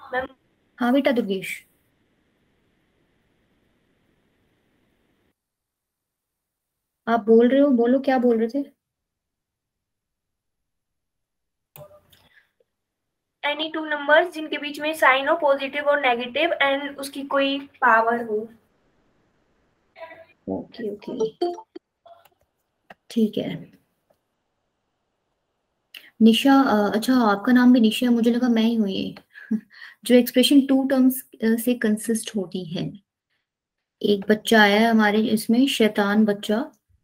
Ma'am हाँ बेटा दुर्गेश, आप बोल रहे हो, बोलो क्या बोल रहे थे। एनी टू नंबर्स जिनके बीच में साइन हो पॉजिटिव और नेगेटिव एंड उसकी कोई पावर हो। ओके ओके, ठीक है। निशा, अच्छा आपका नाम भी निशा है, मुझे लगा मैं ही हूँ ये। जो एक्सप्रेशन टू टर्म्स से कंसिस्ट होती है। एक बच्चा आया है हमारे इसमें, शैतान बच्चा।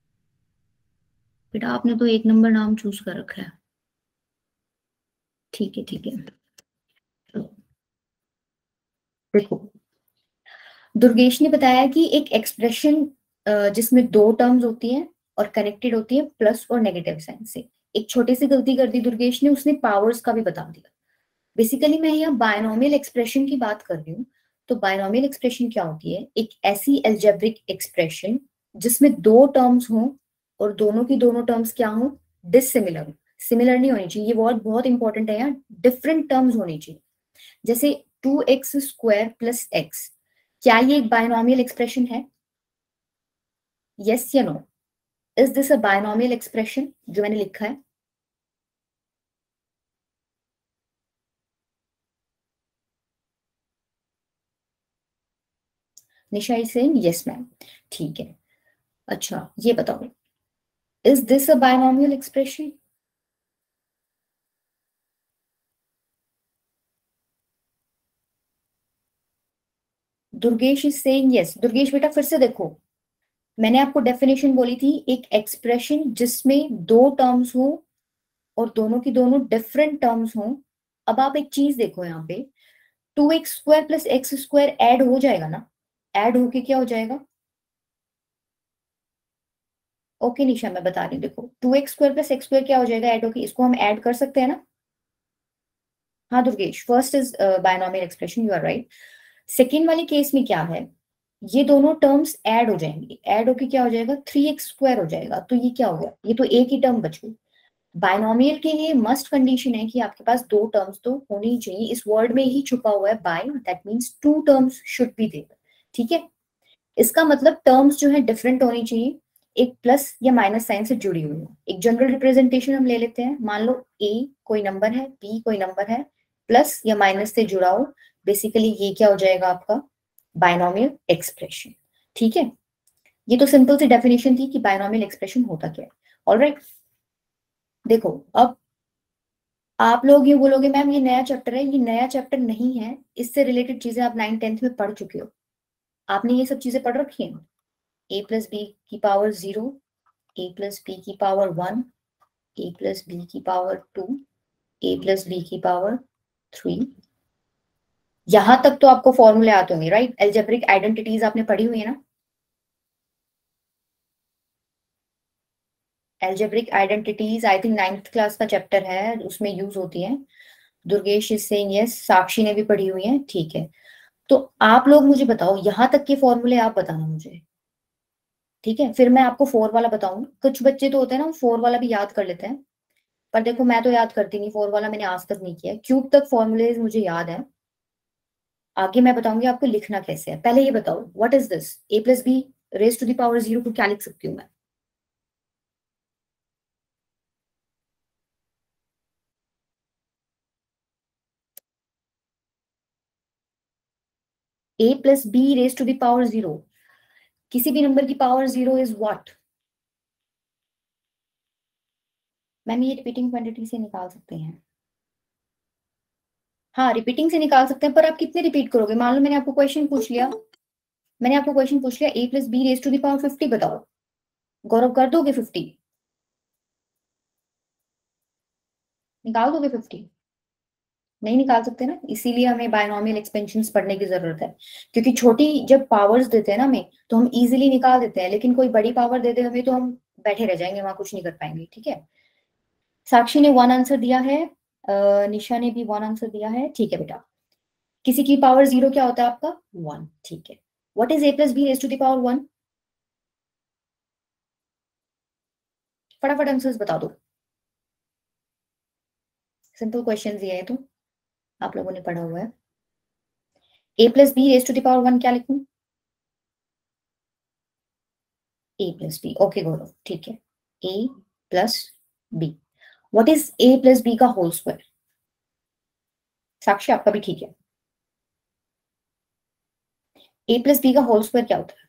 बेटा आपने तो एक नंबर नाम चूज कर रखा है। ठीक है ठीक है। देखो, दुर्गेश ने बताया कि एक एक्सप्रेशन जिसमें दो टर्म्स होती हैं और कनेक्टेड होती है प्लस और नेगेटिव साइन से। एक छोटी सी गलती कर दी दुर्गेश ने, उसने पावर्स का भी बता दिया। बेसिकली मैं यहाँ बायनोमियल एक्सप्रेशन की बात कर रही हूँ। तो बायनोमियल एक्सप्रेशन क्या होती है? एक ऐसी एल्जेब्रिक एक्सप्रेशन जिसमें दो टर्म्स हों और दोनों की दोनों टर्म्स क्या हों? डिसिमिलर। सिमिलर नहीं होनी चाहिए, ये वर्ड बहुत इंपॉर्टेंट है यार। डिफरेंट टर्म्स होनी चाहिए। जैसे 2x² प्लस एक्स, क्या ये एक बायनोमियल एक्सप्रेशन है? यस या no? Is this a binomial expression जो मैंने लिखा है? Nisha is saying yes ma'am. ठीक है। अच्छा ये बताओ, is this a binomial expression? Durgesh is saying yes. Durgesh बेटा फिर से देखो, मैंने आपको डेफिनेशन बोली थी, एक एक्सप्रेशन जिसमें दो टर्म्स हो और दोनों की दोनों डिफरेंट टर्म्स हो। अब आप एक चीज देखो यहाँ पे, 2x² प्लस x² ऐड हो जाएगा ना? ऐड होके क्या हो जाएगा? ओके निशा मैं बता रही हूँ, देखो 2x² प्लस x² क्या हो जाएगा ऐड होके? इसको हम ऐड कर सकते हैं ना? हाँ Durgesh, first is binomial expression, you are right. Second वाले केस में क्या है? ये दोनों टर्म्स ऐड हो जाएंगे, ऐड होके क्या हो जाएगा? 3x² हो जाएगा। तो ये क्या हो गया? ये तो एक ही टर्म बच गई। बायनोमियल के लिए मस्ट कंडीशन है कि आपके पास दो टर्म्स तो होनी ही चाहिए। इस वर्ड में ही छुपा हुआ है by, that means two terms should be there. ठीक है। इसका मतलब टर्म्स जो है डिफरेंट होनी चाहिए, एक प्लस या माइनस साइन से जुड़ी हुई हो। एक जनरल रिप्रेजेंटेशन हम ले लेते हैं, मान लो ए कोई नंबर है, बी कोई नंबर है, प्लस या माइनस से जुड़ा हो। बेसिकली ये क्या हो जाएगा आपका? Binomial expression. ठीक है। ये तो सिंपल सी डेफिनेशन थी कि बायनोमियल एक्सप्रेशन होता क्या है। ऑलराइट, देखो अब आप लोग ये बोलोगे मैम ये नया चैप्टर है, ये नया चैप्टर नहीं है। इससे रिलेटेड चीजें आप 9th 10th में पढ़ चुके हो। आपने ये सब चीजें पढ़ रखी हैं। ए प्लस बी की पावर 0, ए प्लस बी की पावर 1, ए प्लस बी की पावर 2, ए प्लस बी की पावर 3। यहां तक तो आपको फॉर्मूले आते होंगे, राइट? एल्जेब्रिक आइडेंटिटीज आपने पढ़ी हुई है ना? Algebraic identities I think 9th class का चैप्टर है, उसमें यूज होती है। Durgesh is saying yes, Sakshi ने भी पढ़ी हुई है। ठीक है। तो आप लोग मुझे बताओ, यहां तक के फॉर्मूले आप बताना मुझे। ठीक है, फिर मैं आपको फोर वाला बताऊंगी। कुछ बच्चे तो होते हैं ना, फोर वाला भी याद कर लेते हैं। पर देखो मैं तो याद करती नहीं, फोर वाला मैंने आज तक नहीं किया। क्यूब तक फॉर्मूले मुझे याद है। आगे मैं बताऊंगी आपको लिखना कैसे है। पहले ये बताओ, what is this? A plus B raise to the power 0 को क्या लिख सकती हूँ मैं? A plus B raise to the power 0, किसी भी नंबर की पावर 0 इज व्हाट? मैम ये रिपीटिंग क्वांटिटी से निकाल सकते हैं। हाँ रिपीटिंग से निकाल सकते हैं, पर आप कितने रिपीट करोगे? मान लो मैंने आपको क्वेश्चन पूछ लिया, मैंने आपको क्वेश्चन पूछ लिया A plus B raise to the power 50 बताओ। गौरव कर दोगे 50? निकाल दोगे 50? नहीं निकाल सकते ना, इसीलिए हमें बायनोमियल एक्सपेंशंस पढ़ने की जरूरत है। क्योंकि छोटी जब पावर्स देते हैं ना हमें, तो हम इजीली निकाल देते हैं, लेकिन कोई बड़ी पावर दे दे हमें तो हम बैठे रह जाएंगे, वहां कुछ नहीं कर पाएंगे। ठीक है। साक्षी ने वन आंसर दिया है, निशा ने भी वन आंसर दिया है। ठीक है बेटा, किसी की पावर 0 क्या होता है आपका? 1। ठीक है। What is A plus B raise to the power 1? फटाफट आंसर्स बता दो। सिंपल क्वेश्चन दिया है तो आप लोगों ने पढ़ा हुआ है। a plus B raise to the power 1 क्या लिखूं? a plus B, okay Gaurav, ठीक है, a plus B. What is a plus B का होल स्क्वायर? साक्षी आपका भी ठीक है। a प्लस बी का होल स्क्वायर क्या होता है?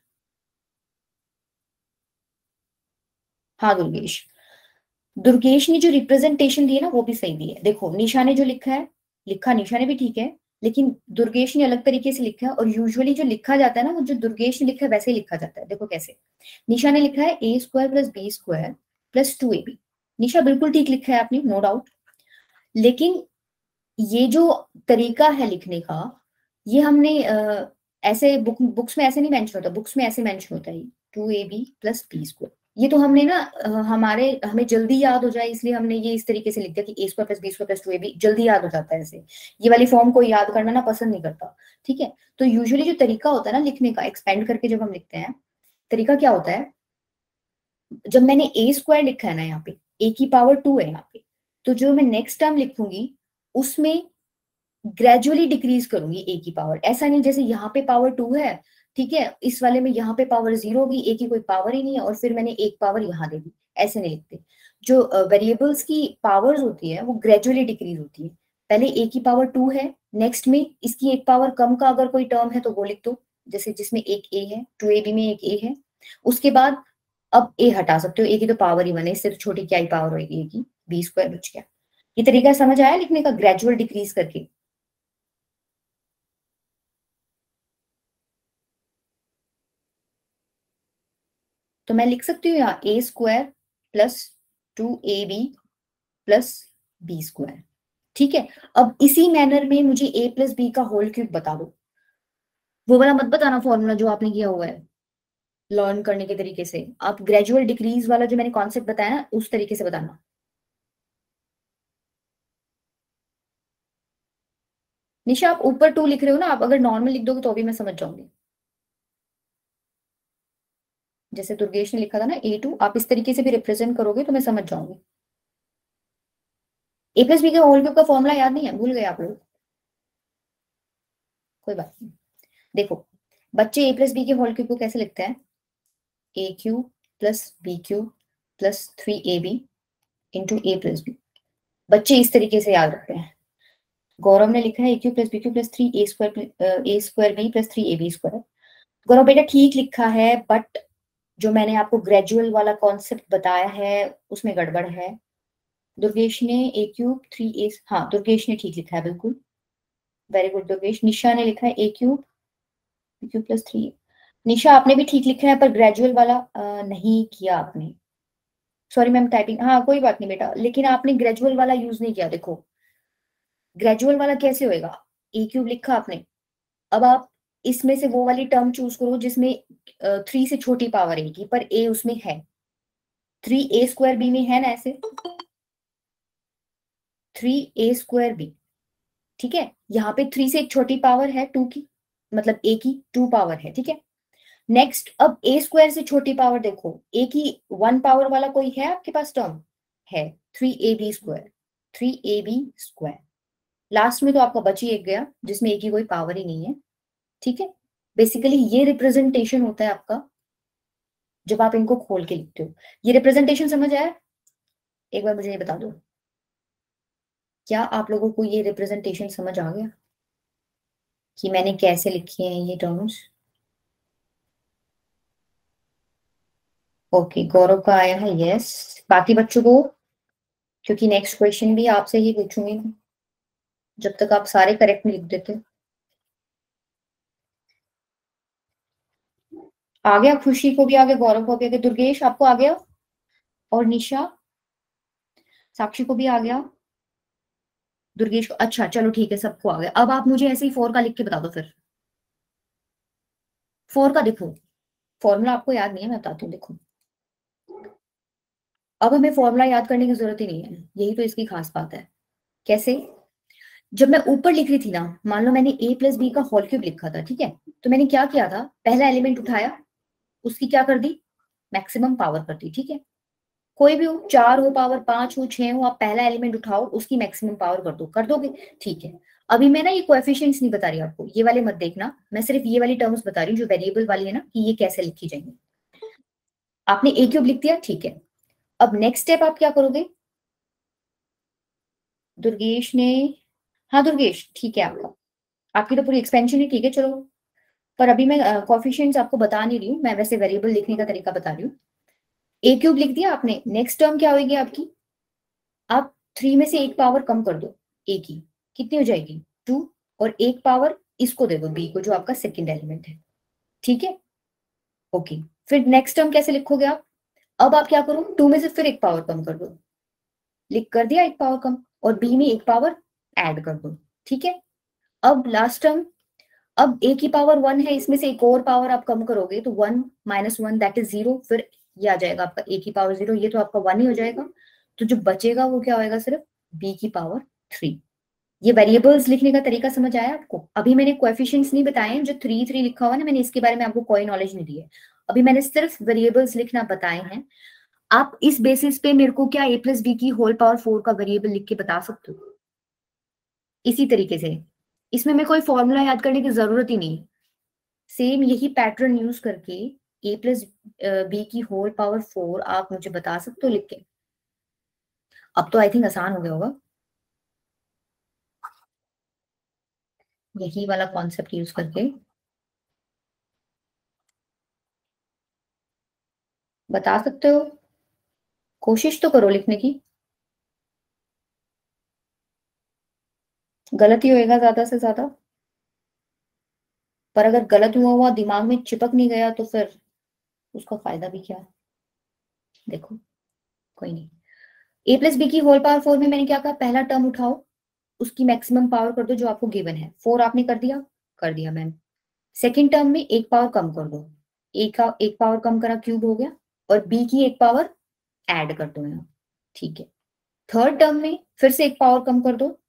हाँ दुर्गेश, दुर्गेश ने जो रिप्रेजेंटेशन दी है ना वो भी सही दी है। देखो निशा ने जो लिखा है, लिखा निशा ने भी ठीक है, लेकिन दुर्गेश ने अलग तरीके से लिखा है, और यूजुअली जो लिखा जाता है ना वो जो दुर्गेश ने लिखा है वैसे ही लिखा जाता है। देखो कैसे, निशा ने लिखा है a square plus B square plus 2ab। Nisha बिल्कुल ठीक लिखा है आपने, नो डाउट, लेकिन ये जो तरीका है लिखने का, ये हमने ऐसे बुक्स में ऐसे नहीं मेंशन होता, बुक्स में ऐसे मेंशन होता है 2ab प्लस बी स्क्वायर। ये तो हमने ना हमें जल्दी याद हो जाए इसलिए हमने ये इस तरीके से लिख दिया कि a square plus B square plus 2ab, जल्दी याद हो जाता है ऐसे। ये वाली फॉर्म को याद करना ना पसंद नहीं करता, ठीक है। तो यूजुअली जो तरीका होता है ना लिखने का, एक्सपेंड करके जब हम लिखते हैं, तरीका क्या होता है, जब मैंने a स्क्वायर लिखा है ना यहाँ पे, a की पावर 2 है यहाँ पे, तो जो मैं नेक्स्ट टर्म लिखूंगी उसमें ग्रेजुअली डिक्रीज करूंगी ए की पावर। ऐसा नहीं जैसे यहाँ पे पावर 2 है, ठीक है, इस वाले में यहाँ पे पावर 0 होगी, ए की कोई पावर ही नहीं है और फिर मैंने एक पावर यहाँ दे दी, ऐसे नहीं लिखते। जो वेरिएबल्स की पावर्स होती है वो ग्रेजुअली डिक्रीज होती है। पहले ए की पावर 2 है, नेक्स्ट में इसकी एक पावर कम का अगर कोई टर्म है तो वो लिख दो, जैसे जिसमें एक ए है, 2ab में एक ए है। उसके बाद अब ए हटा सकते हो, ए की तो पावर ही 1 है, सिर्फ छोटी क्या ही पावर होगी ए की, बी स्क्वायर बच गया। ये तरीका समझ आया लिखने का, ग्रेजुअल डिक्रीज करके? तो मैं लिख सकती हूँ यहाँ a square plus 2ab plus B square, ठीक है। अब इसी मैनर में मुझे a प्लस बी का होल क्यूब बता दो। वो वाला मत बताना फॉर्मूला जो आपने किया हुआ है लर्न करने के तरीके से, आप ग्रेजुअल डिक्रीज वाला जो मैंने कॉन्सेप्ट बताया ना उस तरीके से बताना। निशा आप ऊपर 2 लिख रहे हो ना, आप अगर नॉर्मल लिख दोगे तो भी मैं समझ जाऊंगी। जैसे दुर्गेश ने लिखा था ना a2, आप इस तरीके से भी रिप्रेजेंट करोगे तो मैं समझ जाऊंगी। a प्लस बी के होल क्यूब का फॉर्मूला याद नहीं है, भूल गए आप लोग? कोई बात नहीं, देखो बच्चे a प्लस बी के होल क्यूब को कैसे लिखते हैं, A cube plus B cube plus 3ab into A plus B. बच्चे इस तरीके से याद रखते हैं। गौरव ने लिखा है A cube plus B cube plus 3a square B plus 3ab square. Gaurav बेटा ठीक लिखा है, बट जो मैंने आपको ग्रेजुअल वाला कॉन्सेप्ट बताया है उसमें गड़बड़ है। दुर्गेश ने ए क्यूब 3a, हाँ दुर्गेश ने ठीक लिखा है बिल्कुल, वेरी गुड दुर्गेश। निशा ने लिखा है A cube B cube plus 3। Nisha आपने भी ठीक लिखा है पर ग्रेजुअल वाला नहीं किया आपने, सॉरी मैम टाइपिंग, हाँ कोई बात नहीं बेटा, लेकिन आपने ग्रेजुअल वाला यूज नहीं किया। देखो ग्रेजुअल वाला कैसे होएगा, ए क्यूब लिखा आपने, अब आप इसमें से वो वाली टर्म चूज करो जिसमें 3 से छोटी पावर ए की, पर ए उसमें है, 3a स्क्वायर बी में है ना ऐसे, 3a स्क्वायर बी, ठीक है। यहाँ पे 3 से एक छोटी पावर है 2 की, मतलब a की 2 पावर है, ठीक है। नेक्स्ट अब a स्क्वायर से छोटी पावर देखो, a की 1 पावर वाला कोई है आपके पास टर्म, है 3ab square, 3ab square. Last में तो आपका बच ही एक गया जिसमें a की कोई पावर ही नहीं है, ठीक है। बेसिकली ये रिप्रेजेंटेशन होता है आपका जब आप इनको खोल के लिखते हो। ये रिप्रेजेंटेशन समझ आया? एक बार मुझे ये बता दो, क्या आप लोगों को ये रिप्रेजेंटेशन समझ आ गया कि मैंने कैसे लिखे हैं ये टर्म्स? ओके गौरव का आया है यस, बाकी बच्चों को, क्योंकि नेक्स्ट क्वेश्चन भी आपसे ही पूछूंगी जब तक आप सारे करेक्ट लिख देते। आ गया, खुशी को भी आ गया, गौरव को भी आ गया, दुर्गेश आपको आ गया, और निशा साक्षी को भी आ गया, दुर्गेश को, अच्छा चलो ठीक है सबको आ गया। अब आप मुझे ऐसे ही 4 का लिख के बता दो फिर। 4 का देखो फॉर्मूला आपको याद नहीं है, मैं बताती हूँ देखो, अब हमें फॉर्मूला याद करने की जरूरत ही नहीं है, यही तो इसकी खास बात है। कैसे, जब मैं ऊपर लिख रही थी ना, मान लो मैंने a प्लस बी का होल क्यूब लिखा था, ठीक है, तो मैंने क्या किया था, पहला एलिमेंट उठाया, उसकी क्या कर दी, मैक्सिमम पावर कर दी, ठीक है। कोई भी हो, 4 हो पावर 5 हो 6 हो, आप पहला एलिमेंट उठाओ उसकी मैक्सिमम पावर कर दो, कर दोगे, ठीक है। अभी मैं ना ये कोएफिशिएंट्स नहीं बता रही आपको, ये वाले मत देखना, मैं सिर्फ ये वाली टर्म्स बता रही हूँ जो वेरिएबल वाली है ना, कि ये कैसे लिखी जाएंगी। आपने ए क्यूब लिख दिया, ठीक है। अब नेक्स्ट स्टेप आप क्या करोगे? दुर्गेश ने, हाँ दुर्गेश ठीक है, आपका, आपकी तो पूरी एक्सपेंशन ही ठीक है, चलो। पर अभी मैं कोएफिशिएंट्स आपको बता नहीं रही हूँ, मैं वैसे वेरिएबल लिखने का तरीका बता रही हूँ। ए क्यूब लिख दिया आपने, नेक्स्ट टर्म क्या होगी आपकी? आप 3 में से एक पावर कम कर दो ए की, कितनी हो जाएगी? 2। और एक पावर इसको दे दो बी को, जो आपका सेकंड एलिमेंट है, ठीक है, ओके। फिर नेक्स्ट टर्म कैसे लिखोगे आप? अब आप क्या करो, 2 में से फिर एक पावर कम कर दो, लिख कर दिया एक पावर कम, और बी में एक पावर ऐड कर दो, ठीक है। अब लास्ट टर्म, अब ए की पावर 1 है, इसमें से एक और पावर आप कम करोगे तो 1 माइनस 1 दैट इज 0, फिर ये आ जाएगा आपका ए की पावर 0, ये तो आपका 1 ही हो जाएगा। तो जो बचेगा वो क्या होएगा? सिर्फ बी की पावर 3। ये वेरिएबल्स लिखने का तरीका समझ आया आपको? अभी मैंने कोएफिशिएंट्स नहीं बताए हैं, जो 3 3 लिखा हुआ है ना, मैंने इसके बारे में आपको कोई नॉलेज नहीं दी है। अभी मैंने सिर्फ वेरिएबल्स लिखना बताए हैं। आप इस बेसिस पे मेरे को क्या ए प्लस बी की होल पावर 4 का वेरिएबल लिख के बता सकते हो? इसी तरीके से, इसमें मैं कोई फॉर्मूला याद करने की जरूरत ही नहीं, सेम यही पैटर्न यूज करके ए प्लस बी की होल पावर 4 आप मुझे बता सकते हो लिख के? अब तो आई थिंक आसान हो गया होगा, यही वाला कॉन्सेप्ट यूज करके बता सकते हो। कोशिश तो करो लिखने की, गलत ही होएगा ज्यादा से ज्यादा, पर अगर गलत हुआ हुआ दिमाग में चिपक नहीं गया तो फिर उसका फायदा भी क्या? देखो, कोई नहीं। ए प्लस बी की होल पावर 4 में मैंने क्या कहा? पहला टर्म उठाओ, उसकी मैक्सिमम पावर कर दो जो आपको गिवन है, 4 आपने कर दिया, कर दिया मैम। सेकेंड टर्म में एक पावर कम कर दो, ए का एक पावर कम करा, क्यूब हो गया, और बी की एक पावर ऐड कर दो यहाँ, ठीक है। थर्ड टर्म में फिर से एक पावर कम कर दो,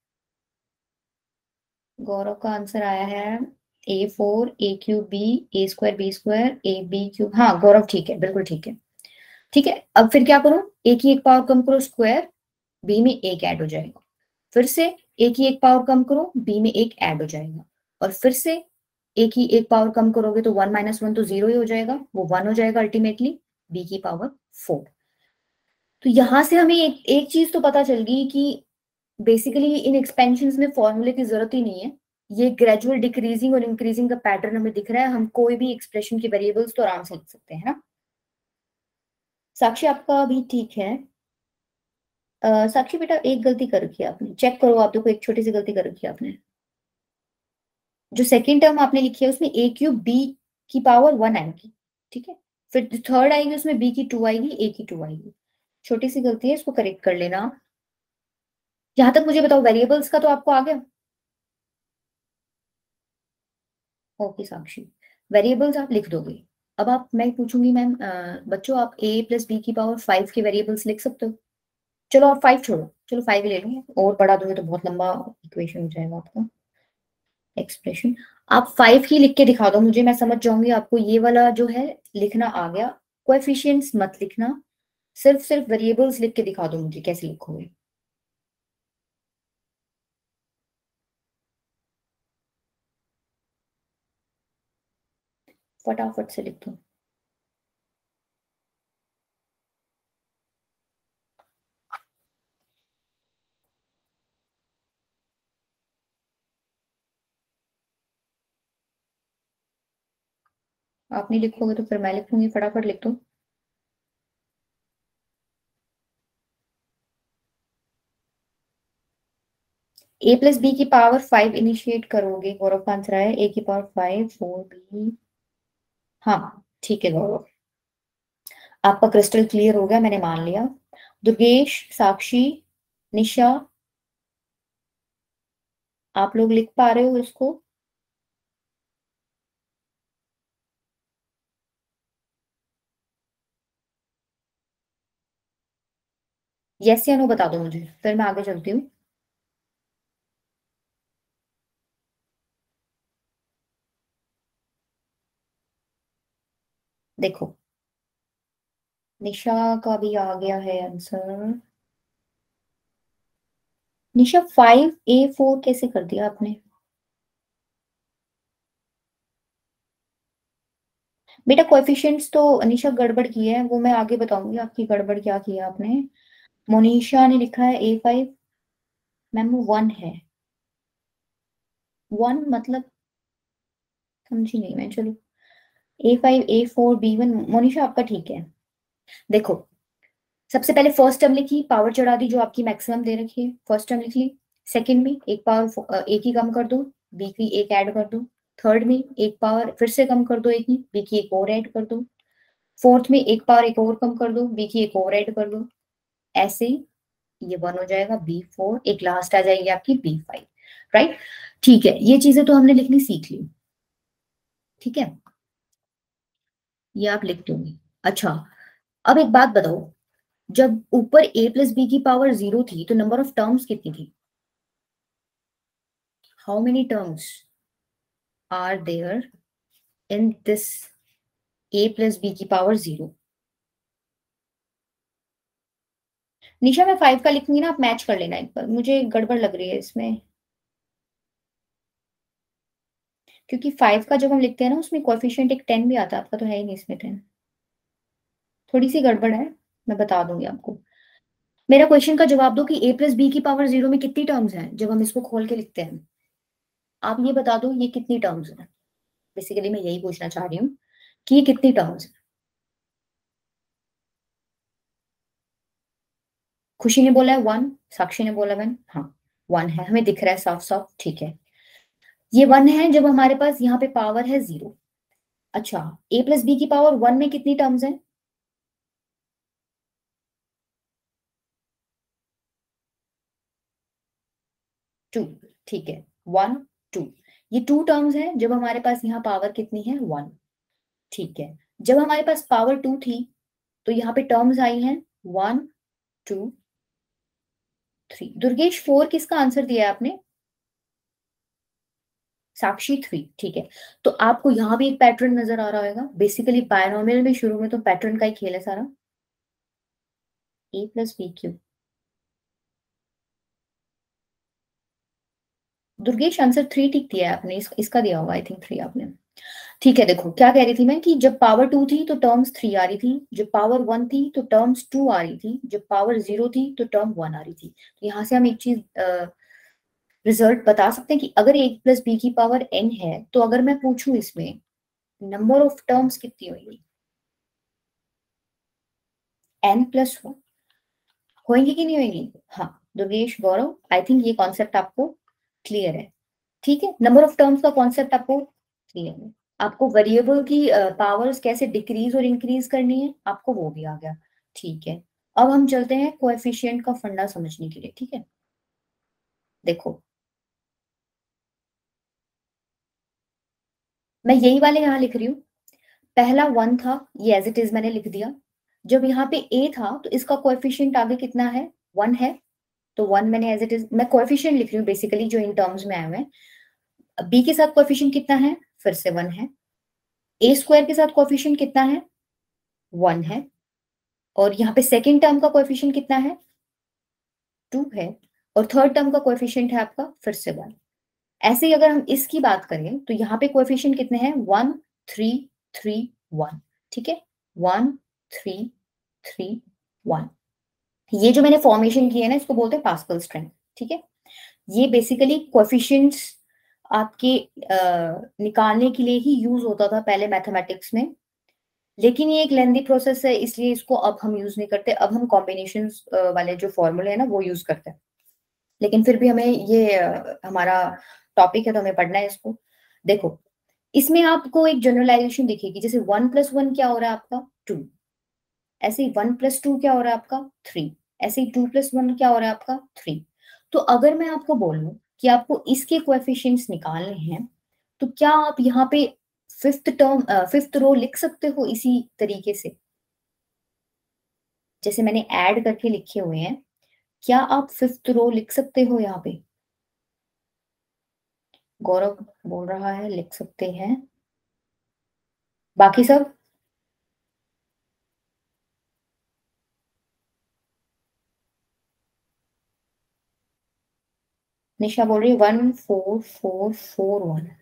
गौरव का आंसर आया है A4 A cube B, A square B square, A B cube, हाँ गौरव ठीक है, बिल्कुल ठीक है। ठीक है, अब फिर क्या करो, ए की एक पावर कम करो स्क्वायर, बी में एक ऐड हो जाएगा, फिर से ए की एक पावर कम करो, बी में एक ऐड हो जाएगा, और फिर से ए की एक पावर कम करोगे तो 1 माइनस 1 तो 0 ही हो जाएगा, वो 1 हो जाएगा अल्टीमेटली, बी की पावर 4। तो यहां से हमें एक चीज तो पता चल गई कि बेसिकली इन एक्सपेंशन में फॉर्मूले की जरूरत ही नहीं है, ये ग्रेजुअल डिक्रीजिंग और इंक्रीजिंग का पैटर्न हमें दिख रहा है, हम कोई भी एक्सप्रेशन के वेरिएबल्स तो आराम से लिख सकते हैं ना। साक्षी आपका भी ठीक है। साक्षी बेटा एक गलती कर रखी है आपने, चेक करो, आप देखो एक छोटी सी गलती कर रखी है आपने। जो सेकेंड टर्म आपने लिखी है उसमें ए क्यूब बी की पावर 1 आएगी, ठीक है, फिर थर्ड आएगी उसमें बी की 2 आएगी, ए की 2 आएगी, छोटी सी गलती है, इसको करेक्ट कर लेना। जहां तक मुझे बताओ वेरिएबल्स का तो आपको आ गया? ओके साक्षी, वेरिएबल्स आप लिख दोगे। अब आप, मैं पूछूंगी मैम, बच्चों आप ए प्लस बी की पावर 5 के वेरिएबल्स लिख सकते हो? चलो आप 5 छोड़ो, चलो 5 ही ले लो, और बढ़ा दोगे तो बहुत लंबा इक्वेशन हो जाएगा आपका, एक्सप्रेशन। आप 5 ही लिख के दिखा दो मुझे, मैं समझ जाऊंगी आपको ये वाला जो है लिखना आ गया। कोएफिशिएंट्स मत लिखना, सिर्फ सिर्फ वेरिएबल्स लिख के दिखा दो मुझे कैसे लिखोगे। फटाफट से लिख दो। आप नहीं लिखोगे तो फिर मैं लिखूंगी, फटाफट लिख दो। ए प्लस बी की पावर 5 इनिशिएट करोगे, गौरव का आंसर है ए की पावर 5 4 बी। हाँ ठीक है गौरव, आपका क्रिस्टल क्लियर हो गया, मैंने मान लिया। दुर्गेश, साक्षी, निशा, आप लोग लिख पा रहे हो इसको? यस या नो बता दो मुझे, फिर मैं आगे चलती हूँ। देखो, निशा का भी आ गया है आंसर, निशा 5A4 कैसे कर दिया आपने? बेटा कोएफिशिएंट्स तो निशा गड़बड़ की है, वो मैं आगे बताऊंगी आपकी गड़बड़ क्या किया आपने। मोनिशा ने लिखा है A5, मैम वो 1 है। 1 मतलब समझी नहीं मैं, चलो A5 A4 B1। मोनिशा आपका ठीक है। देखो सबसे पहले फर्स्ट टर्म लिखी, पावर चढ़ा दी जो आपकी मैक्सिमम दे रखी है, फर्स्ट टर्म लिख ली। सेकंड में एक पावर एक ही कम कर दो, बी की एक ऐड कर दो। थर्ड में एक पावर फिर से कम कर दो, एक ही बी की एक और ऐड कर दो। फोर्थ में एक पावर एक और कम कर दो, बी की एक और ऐड कर दो। ऐसे ही ये 1 हो जाएगा B4, एक लास्ट आ जाएगी आपकी B5। राइट, ठीक है, ये चीजें तो हमने लिखनी सीख ली। ठीक है, ये आप लिख दोगे। अच्छा, अब एक बात बताओ, जब ऊपर A+B की पावर 0 थी तो नंबर ऑफ टर्म्स कितनी थी? How many terms are there in this A+B की पावर 0? निशा मैं 5 का लिखूंगी ना, आप मैच कर लेना एक बार, मुझे गड़बड़ लग रही है इसमें। क्योंकि 5 का जब हम लिखते हैं ना उसमें कोएफिशिएंट एक 10 भी आता है, आपका तो है ही नहीं इसमें 10। थोड़ी सी गड़बड़ है, मैं बता दूंगी आपको। मेरा क्वेश्चन का जवाब दो कि A+B की पावर 0 में कितनी टर्म्स हैं जब हम इसको खोल के लिखते हैं। आप ये बता दो ये कितनी टर्म्स हैं। बेसिकली मैं यही पूछना चाह रही हूँ कि ये कितनी टर्म्स हैं। खुशी ने बोला है 1, साक्षी ने बोला 1, हाँ 1 है, हमें दिख रहा है साफ साफ, ठीक है। ये 1 है जब हमारे पास यहाँ पे पावर है 0। अच्छा, A+B की पावर 1 में कितनी टर्म्स हैं? 2, ठीक है, 1 2। ये 2 टर्म्स हैं जब हमारे पास यहाँ पावर कितनी है 1। ठीक है, जब हमारे पास पावर 2 थी तो यहाँ पे टर्म्स आई हैं 1 2 3। दुर्गेश 4 किसका आंसर दिया है आपने? साक्षी 3, ठीक है। तो आपको यहाँ भी एक पैटर्न नजर आ रहा होगा, बेसिकली बायनोमियल में शुरू में तो पैटर्न का ही खेल है सारा। A+B दुर्गेश आंसर 3 ठीक दिया है आपने, इसका दिया होगा आई थिंक 3 आपने। ठीक है, देखो क्या कह रही थी मैं कि जब पावर 2 थी तो टर्म्स 3 आ रही थी, जब पावर 1 थी तो टर्म्स 2 आ रही थी, जब पावर 0 थी तो टर्म 1 आ रही थी। तो यहाँ से हम एक चीज रिजल्ट बता सकते हैं कि अगर A+B की पावर n है तो अगर मैं पूछूं इसमें नंबर ऑफ टर्म्स कितनी होगी, n+1 होंगी कि नहीं होंगी? हाँ दुर्गेश गौरव, आई थिंक ये कॉन्सेप्ट आपको क्लियर है। ठीक है, नंबर ऑफ टर्म्स का कॉन्सेप्ट आपको क्लियर है। आपको वेरिएबल की पावर्स कैसे डिक्रीज और इंक्रीज करनी है आपको वो भी आ गया। ठीक है, अब हम चलते हैं कोएफिशिएंट का फंडा समझने के लिए। ठीक है, देखो मैं यही वाले यहाँ लिख रही हूँ। पहला 1 था, ये एज इट इज मैंने लिख दिया। जब यहाँ पे a था तो इसका कोएफिशिएंट आगे कितना है 1 है, तो 1 मैंने एज इट इज, मैं कोएफिशिएंट लिख रही हूँ बेसिकली जो इन टर्म्स में आए हुए हैं। b के साथ कोएफिशिएंट कितना है, फिर से 1 है। A² के साथ कोएफिशिएंट कितना है 1 है। और यहाँ पे सेकेंड टर्म का कोएफिशिएंट कितना है 2 है। और थर्ड टर्म का कोएफिशिएंट है आपका फिर से 1। ऐसे ही अगर हम इसकी बात करें तो यहाँ पे कोएफिशिएंट कितने हैं 1 3 3 1। ठीक है, 1 3 3 1। ये जो मैंने फॉर्मेशन की है ना इसको बोलते हैं पास्कल स्ट्रेंथ। ठीक है, ये बेसिकली कोएफिशिएंट्स आपके निकालने के लिए ही यूज होता था पहले मैथमेटिक्स में, लेकिन ये एक लेंदी प्रोसेस है इसलिए इसको अब हम यूज नहीं करते। अब हम कॉम्बिनेशन वाले जो फॉर्मूले हैं ना वो यूज करते हैं। लेकिन फिर भी हमें ये हमारा टॉपिक है तो हमें पढ़ना है इसको। देखो इसमें आपको एक जनरलाइजेशन दिखेगी, जैसे 1+1 क्या हो रहा है आपका 2, ऐसे ही 1+2 क्या हो रहा है आपका 3, ऐसे ही 2+1 क्या हो रहा है आपका 3। तो अगर मैं आपको बोलूं कि आपको इसके कोएफिशिएंट्स निकालने हैं तो क्या आप यहाँ पे फिफ्थ रो लिख सकते हो इसी तरीके से जैसे मैंने ऐड करके लिखे हुए हैं? क्या आप फिफ्थ रो लिख सकते हो यहाँ पे? गौरव बोल रहा है लिख सकते हैं, बाकी सब? निशा बोल रही है 14441।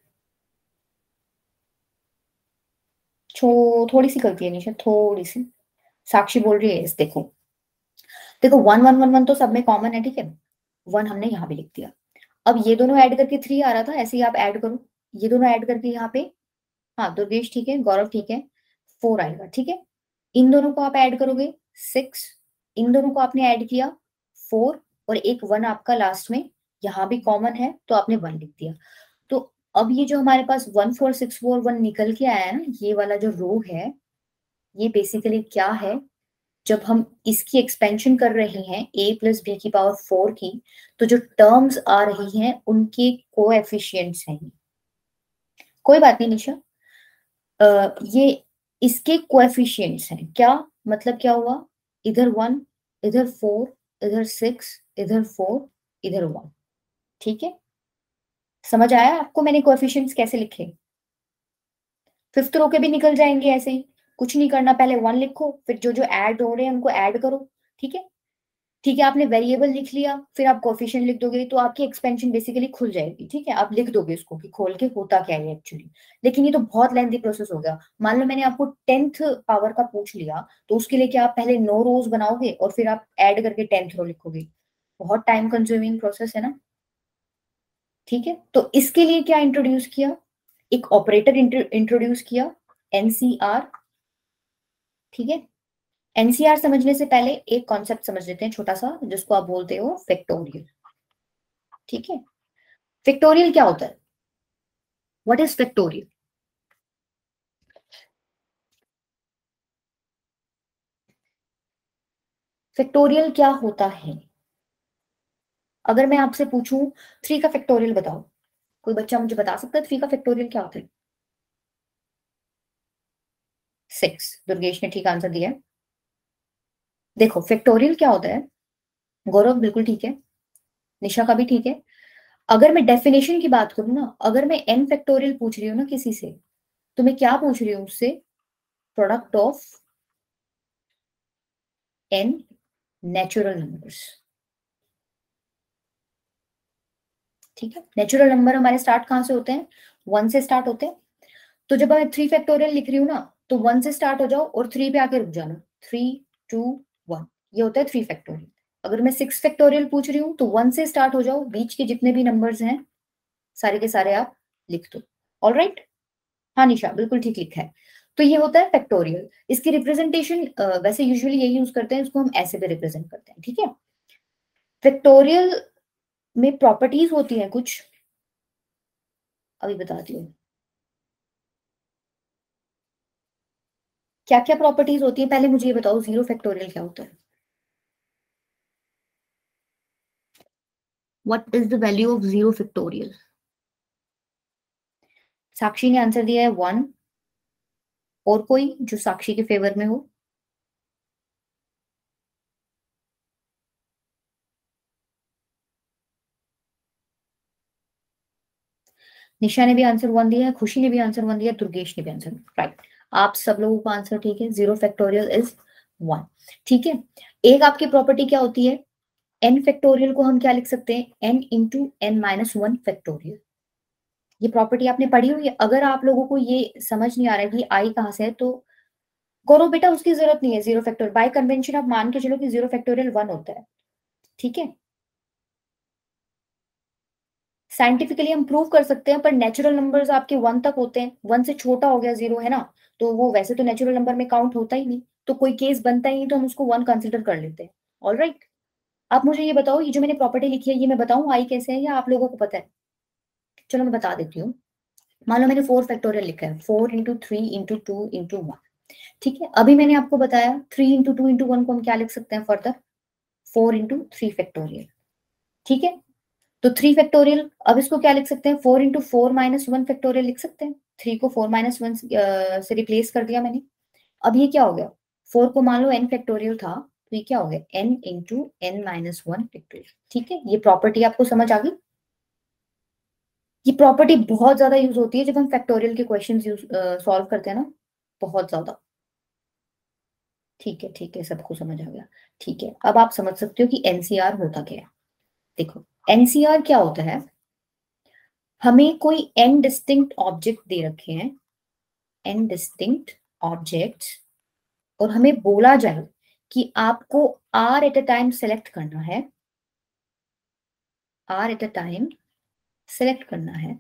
थोड़ी सी गलती है निशा, थोड़ी सी। साक्षी बोल रही है इस, देखो देखो 1111 तो सब में कॉमन है, ठीक है। 1 हमने यहाँ भी लिख दिया। अब ये दोनों ऐड करके 3 आ रहा था, ऐसे ही आप ऐड करो। ये दोनों ऐड करके यहाँ पे, हाँ दुर्गेश ठीक है, गौरव ठीक है, 4 आएगा, ठीक है। इन दोनों को आप ऐड करोगे 6, इन दोनों को आपने ऐड किया 4, और एक 1 आपका लास्ट में यहाँ भी कॉमन है तो आपने 1 लिख दिया। तो अब ये जो हमारे पास 14641 निकल के आया है ना, ये वाला जो रो है, ये बेसिकली क्या है, जब हम इसकी एक्सपेंशन कर रहे हैं a प्लस बी की पावर 4 की, तो जो टर्म्स आ रही हैं उनके कोएफिशिएंट्स हैं ये। कोई बात नहीं निशा, ये इसके कोएफिशिएंट्स हैं। क्या मतलब, क्या हुआ, इधर 1, इधर 4, इधर 6, इधर 4, इधर 1, ठीक है। समझ आया आपको मैंने कोएफिशिएंट्स कैसे लिखे? फिफ्थ रो के भी निकल जाएंगे ऐसे ही, कुछ नहीं करना, पहले 1 लिखो, फिर जो जो ऐड हो रहे हैं उनको ऐड करो, ठीक है। ठीक है, आपने वेरिएबल लिख लिया, फिर आप कोफिशिएंट लिख दोगे तो आपकी एक्सपेंशन बेसिकली खुल जाएगी, ठीक है। आप लिख दोगे इसको कि खोल के होता क्या है एक्चुअली। लेकिन ये तो बहुत लेंथी प्रोसेस हो गया। मान लो मैंने आपको 10th पावर का पूछ लिया, तो उसके लिए क्या आप पहले 9 रोज बनाओगे और फिर आप ऐड करके 10th रो लिखोगे? बहुत टाइम कंज्यूमिंग प्रोसेस है ना, ठीक है। तो इसके लिए क्या इंट्रोड्यूस किया, एक ऑपरेटर इंट्रोड्यूस किया, एनसीआर, ठीक है। एनसीआर समझने से पहले एक कॉन्सेप्ट समझ लेते हैं छोटा सा, जिसको आप बोलते हो फैक्टोरियल, ठीक है। फैक्टोरियल क्या होता है, व्हाट इज फैक्टोरियल? फैक्टोरियल क्या होता है? अगर मैं आपसे पूछूं 3 का फैक्टोरियल बताओ, कोई बच्चा मुझे बता सकता है 3 का फैक्टोरियल क्या होता है? 6, दुर्गेश ने ठीक आंसर दिया है। देखो फैक्टोरियल क्या होता है, गौरव बिल्कुल ठीक है, निशा का भी ठीक है। अगर मैं डेफिनेशन की बात करूं ना, अगर मैं एन फैक्टोरियल पूछ रही हूँ ना किसी से, तो मैं क्या पूछ रही हूँ उससे, product of N natural numbers, ठीक है। नेचुरल नंबर हमारे स्टार्ट कहां से होते हैं, 1 से स्टार्ट होते हैं। तो जब मैं 3 फैक्टोरियल लिख रही हूँ ना, तो 1 से स्टार्ट हो जाओ और 3 पे आके रुक जाना, 3 2 1, ये होता है 3 फैक्टोरियल। अगर मैं 6 फैक्टोरियल पूछ रही हूँ तो 1 से स्टार्ट हो जाओ, बीच के जितने भी नंबर्स हैं सारे के सारे आप लिख दो। ऑल राइट, हाँ निशा बिल्कुल ठीक लिखा है। तो ये होता है फैक्टोरियल। इसकी रिप्रेजेंटेशन वैसे यूजुअली यही यूज करते हैं, इसको हम ऐसे भी रिप्रेजेंट करते हैं, ठीक है। फैक्टोरियल में प्रॉपर्टीज होती हैं कुछ, अभी बताती हूँ क्या क्या प्रॉपर्टीज होती है। पहले मुझे ये बताओ जीरो फैक्टोरियल क्या होता है, what is the value of zero factorial? Sakshi ने आंसर दिया है 1, और कोई जो साक्षी के फेवर में हो? निशा ने भी आंसर 1 दिया है, खुशी ने भी आंसर 1 दिया, दुर्गेश ने भी आंसर, राइट। आप सब लोगों का आंसर ठीक है, जीरो फैक्टोरियल इज 1, ठीक है। एक आपकी प्रॉपर्टी क्या होती है, एन फैक्टोरियल को हम क्या लिख सकते हैं, N into N minus 1 factorial. ये प्रॉपर्टी आपने पढ़ी हुई है। अगर आप लोगों को ये समझ नहीं आ रहा है कि आई कहां से है, तो करो बेटा, उसकी जरूरत नहीं है। जीरो फैक्टोरियल बाय कन्वेंशन आप मान के चलो कि जीरो फैक्टोरियल 1 होता है, ठीक है। साइंटिफिकली हम प्रूव कर सकते हैं, पर नेचुरल नंबर्स आपके 1 तक होते हैं, 1 से छोटा हो गया 0 है ना, तो वो वैसे तो नेचुरल नंबर में काउंट होता ही नहीं, तो कोई केस बनता ही नहीं, तो हम उसको 1 कंसिडर कर लेते हैं। ऑल राइट, आप मुझे ये बताओ, ये जो मैंने प्रॉपर्टी लिखी है, ये मैं बताऊं आई कैसे है या आप लोगों को पता है? चलो मैं बता देती हूँ। मान लो मैंने 4 फैक्टोरियल लिखा है, 4 इंटू 3 इंटू 2 इंटू 1, ठीक है। अभी मैंने आपको बताया 3 इंटू 2 इंटू 1 को हम क्या लिख सकते हैं फर्दर, 4 इंटू 3 फैक्टोरियल, ठीक है। तो 3 फैक्टोरियल, अब इसको क्या लिख सकते हैं, 4 इंटू 4 माइनस 1 फैक्टोरियल लिख सकते हैं। 3 को 4 माइनस 1 से रिप्लेस कर दिया मैंने। अब ये क्या हो गया, 4 को मान लो n फैक्टोरियल था, तो ये क्या हो गया, n into n minus 1 factorial, ठीक है। ये प्रॉपर्टी आपको समझ आ गई? ये प्रॉपर्टी बहुत ज्यादा यूज होती है जब हम फैक्टोरियल के क्वेश्चन सॉल्व करते हैं ना, बहुत ज्यादा, ठीक है सबको समझ आ गया, ठीक है। अब आप समझ सकते हो कि एनसीआर होता क्या है। देखो एनसीआर क्या होता है, हमें कोई n डिस्टिंक्ट ऑब्जेक्ट दे रखे हैं, n डिस्टिंक्ट ऑब्जेक्ट्स, और हमें बोला जाए कि आपको r at a time select करना है, r at a time select करना है।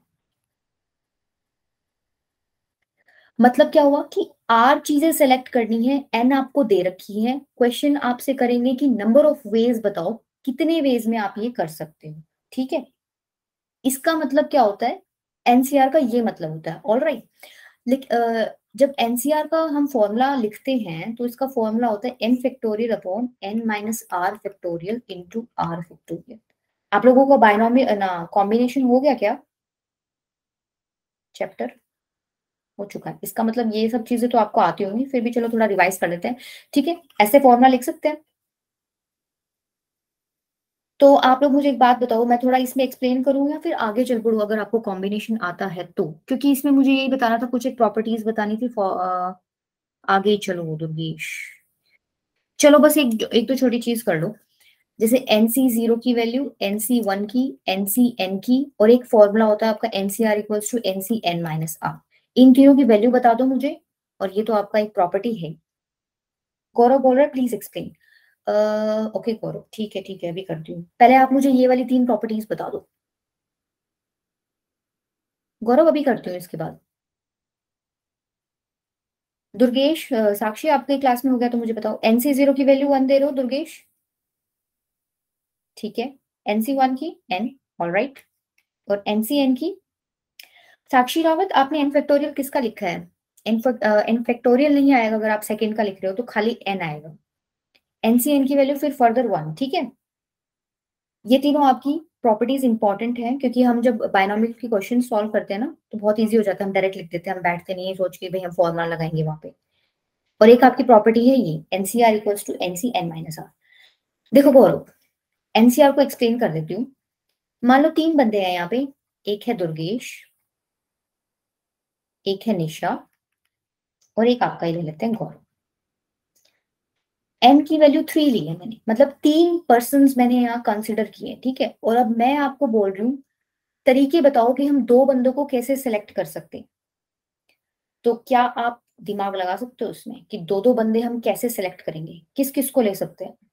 मतलब क्या हुआ कि r चीजें सेलेक्ट करनी है, n आपको दे रखी है, क्वेश्चन आपसे करेंगे कि नंबर ऑफ वेज बताओ, कितने वेज में आप ये कर सकते हो। ठीक है, इसका मतलब क्या होता है, एनसीआर का ये मतलब होता है। ऑल राइट, जब एनसीआर का हम फॉर्मूला लिखते हैं तो इसका फॉर्मूला होता है n factorial upon n minus R factorial into R factorial. आप लोगों का बायनॉमियल ना कॉम्बिनेशन हो गया क्या, चैप्टर हो चुका है, इसका मतलब ये सब चीजें तो आपको आती होंगी, फिर भी चलो थोड़ा रिवाइज कर लेते हैं। ठीक है, ऐसे फॉर्मूला लिख सकते हैं। तो आप लोग मुझे एक बात बताओ, मैं थोड़ा इसमें एक्सप्लेन करूँ या फिर आगे चल पड़ूँ, अगर आपको कॉम्बिनेशन आता है तो, क्योंकि इसमें मुझे यही बताना था, कुछ एक प्रॉपर्टीज बतानी थी। आगे चलो दुर्गेश, चलो बस एक एक तो छोटी चीज कर लो, जैसे NC0 की वैल्यू, NC1 की, NCN की, और एक फॉर्मूला होता है आपका NCR equals to NCN minus R. इन तीनों की वैल्यू बता दो मुझे, और ये तो आपका एक प्रॉपर्टी है। गौरव बोल रहा है प्लीज एक्सप्लेन। ओके गौरव, ठीक है, अभी करती हूँ, पहले आप मुझे ये वाली तीन प्रॉपर्टीज बता दो। गौरव अभी करती हूँ इसके बाद। दुर्गेश, साक्षी आपके क्लास में हो गया तो मुझे बताओ, NC0 की वैल्यू 1 दे रहे हो दुर्गेश? ठीक है, NC1 की n, ऑल राइट, और NCN की? साक्षी रावत, आपने n फैक्टोरियल किसका लिखा है? n फैक्टोरियल नहीं आएगा अगर आप सेकंड का लिख रहे हो, तो खाली n आएगा। NCN की वैल्यू फिर फर्दर 1। ठीक है, ये तीनों आपकी प्रॉपर्टीज इंपॉर्टेंट है, क्योंकि हम जब बायनॉमियल की क्वेश्चन सॉल्व करते हैं ना तो बहुत इजी हो जाता है, हम डायरेक्ट लिख देते हैं, हम बैठते नहीं है सोच के भाई हम फॉर्मूला लगाएंगे वहां पे। और एक आपकी प्रॉपर्टी है ये NCR equals to NCN minus R. देखो गौरव, NCR को एक्सप्लेन कर देती हूँ। मान लो तीन बंदे हैं यहाँ पे, एक है दुर्गेश, एक है निशा, और एक आपका ही ले लेते हैं गौरव। n की वैल्यू 3 ली है मैंने, मतलब तीन पर्सन मैंने यहाँ कंसिडर किए। ठीक है, और अब मैं आपको बोल रही हूँ तरीके बताओ कि हम दो बंदों को कैसे सिलेक्ट कर सकते हैं। तो क्या आप दिमाग लगा सकते हो उसमें कि दो दो बंदे हम कैसे सिलेक्ट करेंगे, किस किस को ले सकते हैं?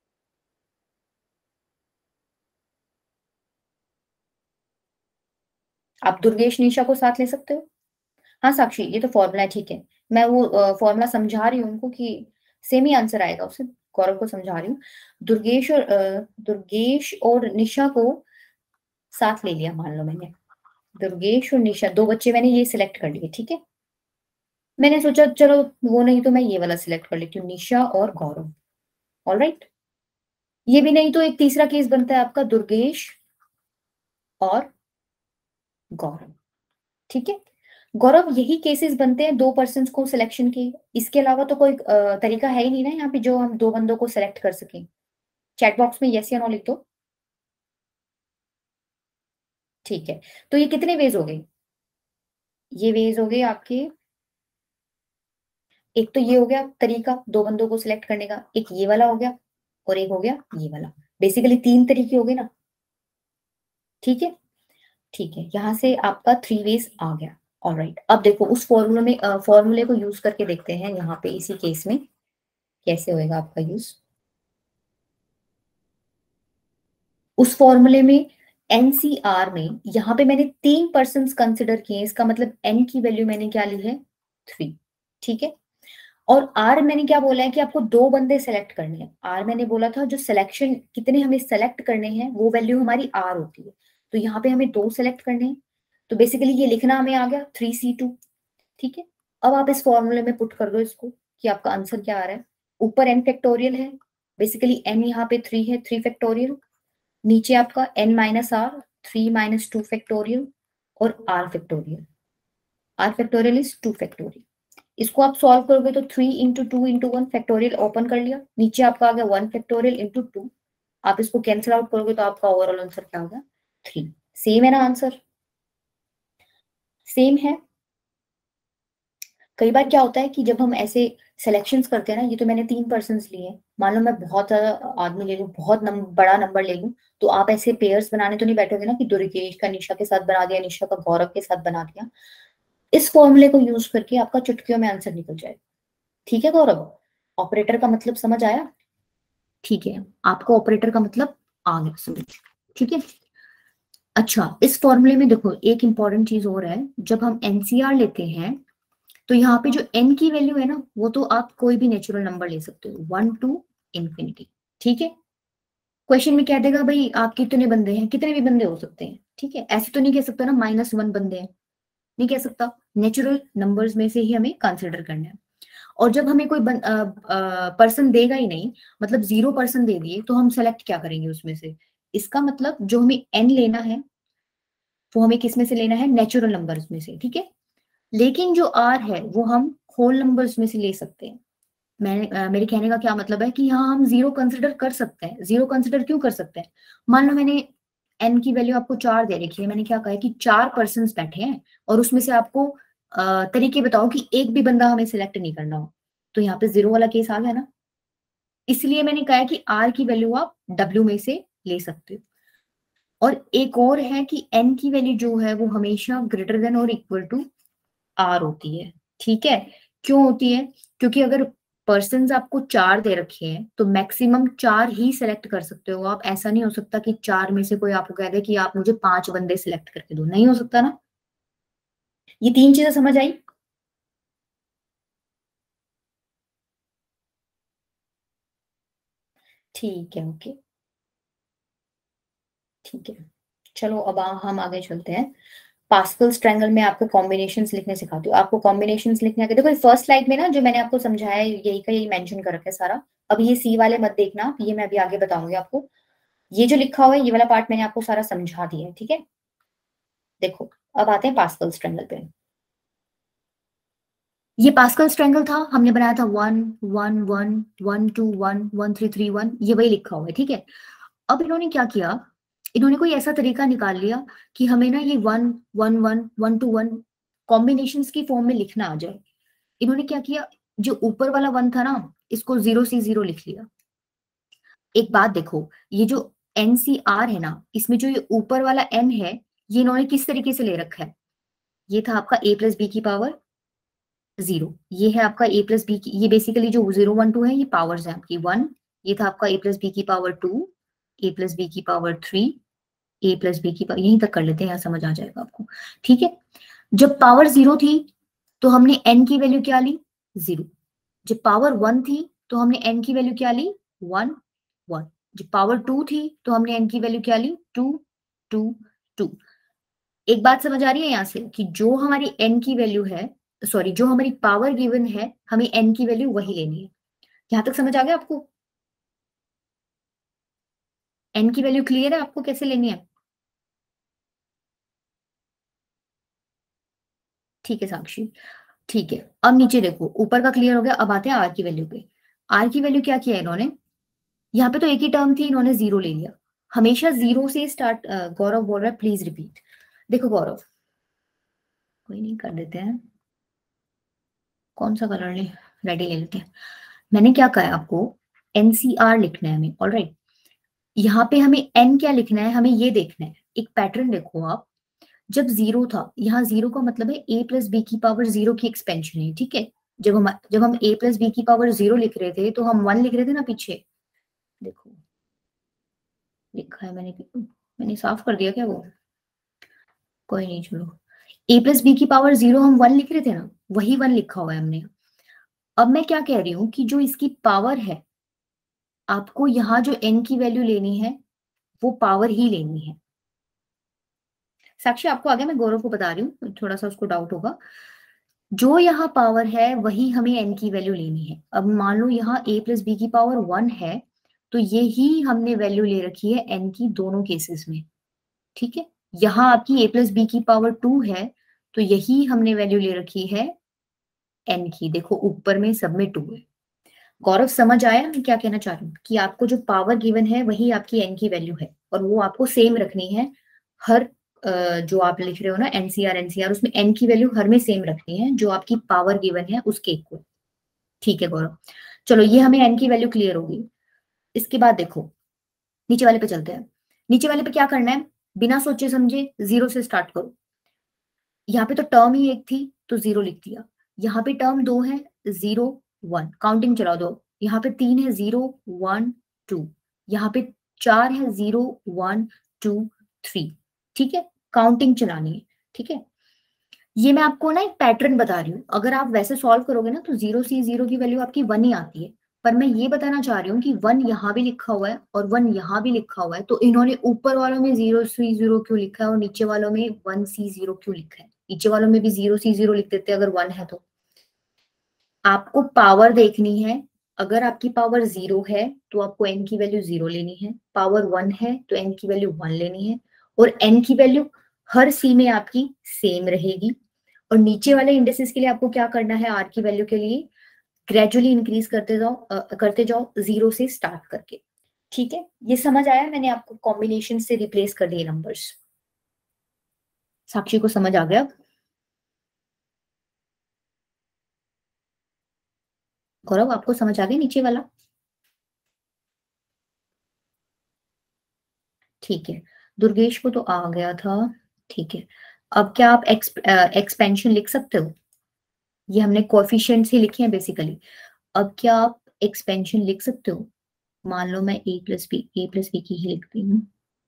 आप दुर्गेश निशा को साथ ले सकते हो। हाँ साक्षी, ये तो फॉर्मूला है, ठीक है, मैं वो फॉर्मूला समझा रही हूँ उनको कि सेम ही आंसर आएगा उससे, गौरव को समझा रही हूँ। दुर्गेश और निशा को साथ ले लिया, मान लो मैंने दुर्गेश और निशा, दो बच्चे मैंने ये सिलेक्ट कर लिए। ठीक है, मैंने सोचा चलो वो नहीं तो मैं ये वाला सिलेक्ट कर लेती हूँ, निशा और गौरव। ऑल राइट, ये भी नहीं तो एक तीसरा केस बनता है आपका, दुर्गेश और गौरव। ठीक है, गौरव यही केसेस बनते हैं दो पर्सन को सिलेक्शन के, इसके अलावा तो कोई तरीका है ही नहीं ना यहाँ पे जो हम दो बंदों को सिलेक्ट कर सकें। चैट बॉक्स में यस या नो लिख दो। ठीक है, तो ये कितने वेज हो गए? ये वेज हो गए आपके, एक तो ये हो गया तरीका दो बंदों को सिलेक्ट करने का, एक ये वाला हो गया, और एक हो गया ये वाला। बेसिकली तीन तरीके हो गए ना। ठीक है, ठीक है, यहाँ से आपका थ्री वेज आ गया। ऑलराइट, अब देखो उस फॉर्मूले में फॉर्मूले को यूज करके देखते हैं यहाँ पे इसी केस में कैसे होएगा आपका यूज। उस फॉर्मूले में एनसीआर में यहाँ पे मैंने तीन पर्सन कंसिडर किए हैं, इसका मतलब एन की वैल्यू मैंने क्या ली है, 3। ठीक है, और आर मैंने क्या बोला है कि आपको दो बंदे सेलेक्ट करने हैं। आर मैंने बोला था जो सिलेक्शन कितने हमें सेलेक्ट करने हैं वो वैल्यू हमारी आर होती है, तो यहाँ पे हमें दो सेलेक्ट करने हैं, तो बेसिकली ये लिखना हमें आ गया 3C2। ठीक है, अब आप इस फॉर्मूले में पुट कर दो इसको कि आपका आंसर क्या आ रहा है। ऊपर n फैक्टोरियल है, बेसिकली n यहाँ पे 3 है, 3 फैक्टोरियल, नीचे आपका n minus R, 3 minus 2 factorial, और r factorial, r factorial is 2 factorial. इसको आप सॉल्व करोगे तो 3 इंटू 2 इंटू 1 फैक्टोरियल ओपन कर लिया, नीचे आपका आ गया 1 फैक्टोरियल इंटू 2। आप इसको कैंसिल आउट करोगे तो आपका ओवरऑल आंसर क्या होगा, 3। सेम है ना आंसर, सेम है। कई बार क्या होता है कि जब हम ऐसे सिलेक्शंस करते हैं ना, ये तो मैंने 3 पर्सन लिए हैं, मान लो मैं बहुत आदमी ले लूँ, बहुत बड़ा नंबर ले लूँ, तो आप ऐसे पेयर्स बनाने तो नहीं बैठोगे ना कि दुर्गेश का निशा के साथ बना दिया, निशा का गौरव के साथ बना दिया। इस फॉर्मूले को यूज करके आपका चुटकियों में आंसर निकल जाएगा। ठीक है गौरव, ऑपरेटर का मतलब समझ आया? ठीक है, आपको ऑपरेटर का मतलब आ गया समझ। ठीक है, अच्छा इस फॉर्मूले में देखो एक इंपॉर्टेंट चीज और है, जब हम एनसीआर लेते हैं तो यहाँ पे जो एन की वैल्यू है ना, वो तो आप कोई भी नेचुरल नंबर ले सकते हो, 1 to इंफिनिटी। ठीक है, क्वेश्चन में कह देगा भाई आप कितने बंदे हैं, कितने भी बंदे हो सकते हैं। ठीक है, ऐसे तो नहीं कह सकता ना -1 बंदे हैं, नहीं कह सकता, नेचुरल नंबर्स में से ही हमें कंसिडर करना है। और जब हमें कोई पर्सन देगा ही नहीं, मतलब 0 पर्सन दे दिए, तो हम सेलेक्ट क्या करेंगे उसमें से? इसका मतलब जो हमें एन लेना है वो हमें किस में से लेना है? नेचुरल नंबर्स में से। ठीक है, लेकिन जो आर है वो हम होल नंबर्स में से ले सकते हैं। मेरे कहने का क्या मतलब है कि यहाँ हम 0 कंसिडर कर सकते हैं। 0 कंसिडर क्यों कर सकते हैं? मान लो मैंने एन की वैल्यू आपको 4 दे रखी है, मैंने क्या कहा है कि 4 पर्सन बैठे हैं और उसमें से आपको तरीके बताओ कि एक भी बंदा हमें सिलेक्ट नहीं करना हो, तो यहाँ पे 0 वाला केस आ गया ना। इसलिए मैंने कहा है कि आर की वैल्यू आप डब्ल्यू में से ले सकते हो। और एक और है कि एन की वैल्यू जो है वो हमेशा ग्रेटर देन और इक्वल टू आर होती है। ठीक है, क्यों होती है? क्योंकि अगर पर्सन आपको 4 दे रखे हैं तो मैक्सिमम 4 ही सिलेक्ट कर सकते हो आप। ऐसा नहीं हो सकता कि 4 में से कोई आपको कह दे कि आप मुझे 5 बंदे सिलेक्ट करके दो, नहीं हो सकता ना। ये 3 चीजें समझ आई? ठीक है, ओके, ठीक है। चलो अब हम आगे चलते हैं। पास्कल्स ट्रायंगल में आपको कॉम्बिनेशंस लिखने सिखाती हूँ। आपको कॉम्बिनेशंस लिखने आगे देखो, फर्स्ट स्लाइड में ना जो मैंने आपको समझाया है यही का यही मेंशन कर रखा है सारा। अब ये सी वाले मत देखना, ये मैं अभी आगे बताऊंगी आपको। ये जो लिखा हुआ है ये वाला पार्ट मैंने आपको सारा समझा दिया है। ठीक है, देखो अब आते हैं पास्कल्स ट्रायंगल पे। ये पास्कल्स ट्रायंगल था, हमने बनाया था 1 1 1 1 2 1 1 3 3 1, ये वही लिखा हुआ है। ठीक है, अब इन्होंने क्या किया, इन्होंने कोई ऐसा तरीका निकाल लिया कि हमें ना ये 1 1 1 1 2 1 कॉम्बिनेशन की फॉर्म में लिखना आ जाए। इन्होंने क्या किया, जो ऊपर वाला 1 था ना, इसको 0 C 0 लिख लिया। एक बात देखो, ये जो NCR है ना, इसमें जो ये ऊपर वाला n है, ये इन्होंने किस तरीके से ले रखा है? ये था आपका a+b⁻0, ये है आपका a+b की, ये बेसिकली जो 0 1 2 है ये पावर्स है आपकी 1, ये था आपका a+b⁻2, a+b⁻3, a+b यहीं तक कर लेते हैं, यहाँ समझ आ जाएगा आपको। ठीक है, जब पावर 0 थी तो हमने n की वैल्यू क्या ली? 0। जब पावर 1 थी तो हमने n की वैल्यू क्या ली? 1 1। जब पावर 2 थी तो हमने n की वैल्यू क्या ली? 2 2 2। एक बात समझ आ रही है यहाँ से कि जो हमारी n की वैल्यू है, सॉरी जो हमारी पावर गिवन है, हमें n की वैल्यू वही लेनी है। यहां तक समझ आ गया आपको? n की वैल्यू क्लियर है आपको कैसे लेनी है? ठीक है साक्षी, ठीक है। अब नीचे देखो, ऊपर का क्लियर हो गया, अब आते हैं आर की वैल्यू पे। आर की वैल्यू क्या किया इन्होंने, यहाँ पे तो एक ही टर्म थी, इन्होंने 0 ले लिया। हमेशा 0 से स्टार्ट, गौरव बोल रहा है प्लीज रिपीट। देखो गौरव, कोई नहीं कर देते हैं, कौन सा कलर ले, रेडी ले लेते हैं। मैंने क्या कहा है आपको, एनसीआर लिखना है हमें, ऑलराइट। यहाँ पे हमें एन क्या लिखना है, हमें ये देखना है। एक पैटर्न देखो आप, जब 0 था, यहाँ 0 का मतलब है a+b⁻0 की एक्सपेंशन है। ठीक है, जब हम a+b⁻0 लिख रहे थे तो हम 1 लिख रहे थे ना पीछे, देखो लिखा है मैंने साफ कर दिया क्या वो? कोई नहीं छोड़ो, a+b⁻0 हम 1 लिख रहे थे ना, वही 1 लिखा हुआ है हमने। अब मैं क्या कह रही हूँ कि जो इसकी पावर है, आपको यहाँ जो n की वैल्यू लेनी है वो पावर ही लेनी है। साक्षी आपको आगे, मैं गौरव को बता रही हूँ, थोड़ा सा उसको डाउट होगा। जो यहाँ पावर है वही हमें n की वैल्यू लेनी है। अब मान लो यहाँ a+b⁻1 है, तो ये ही हमने वैल्यू ले रखी है n की दोनों केसेस में। ठीक है, यहाँ आपकी a+b⁻2 है, तो यही हमने वैल्यू ले रखी है n की। देखो ऊपर में सब में 2 है। गौरव समझ आया मैं क्या कहना चाह रही हूँ, कि आपको जो पावर गिवन है वही आपकी n की वैल्यू है, और वो आपको सेम रखनी है। हर जो आप लिख रहे हो ना एनसीआर, उसमें n की वैल्यू हर में सेम रखनी है, जो आपकी पावर गिवन है उसके इक्वल। ठीक है गौरव, चलो ये हमें n की वैल्यू क्लियर होगी। इसके बाद देखो नीचे वाले पे चलते हैं। नीचे वाले पे क्या करना है, बिना सोचे समझे 0 से स्टार्ट करो। यहाँ पे तो टर्म ही एक थी तो 0 लिख दिया, यहाँ पे टर्म 2 है 0 1, काउंटिंग चला दो। यहाँ पे 3 है 0 1 2, यहाँ पे 4 है 0 1 2 3, ठीक है, काउंटिंग चलानी है। ठीक है, ये मैं आपको ना एक पैटर्न बता रही हूँ, अगर आप वैसे सॉल्व करोगे ना तो 0 की वैल्यू आपकी 1 ही आती है, पर मैं ये बताना चाह रही हूँ कि 1 यहाँ भी लिखा हुआ है और 1 यहाँ भी लिखा हुआ है, तो इन्होंने ऊपर वालों में 0 क्यों लिखा है और नीचे वालों में 1 क्यों लिखा है। नीचे वालों में भी 0 लिख देते अगर 1 है तो। आपको पावर देखनी है, अगर आपकी पावर 0 है तो आपको n की वैल्यू 0 लेनी है, पावर 1 है तो n की वैल्यू 1 लेनी है, और n की वैल्यू हर c में आपकी सेम रहेगी। और नीचे वाले इंडेक्सेस के लिए आपको क्या करना है, r की वैल्यू के लिए ग्रेजुअली इंक्रीज करते जाओ 0 से स्टार्ट करके। ठीक है, ये समझ आया, मैंने आपको कॉम्बिनेशन से रिप्लेस कर दिए नंबर्स। साक्षी को समझ आ गया? गौरव आपको समझ आ गया नीचे वाला? ठीक है, दुर्गेश को तो आ गया था। ठीक है, अब क्या आप एक्सपेंशन लिख सकते हो? ये हमने कोएफिशिएंट्स ही लिखे हैं बेसिकली। अब क्या आप एक्सपेंशन लिख सकते हो? मान लो मैं a प्लस बी की ही लिखती हूँ,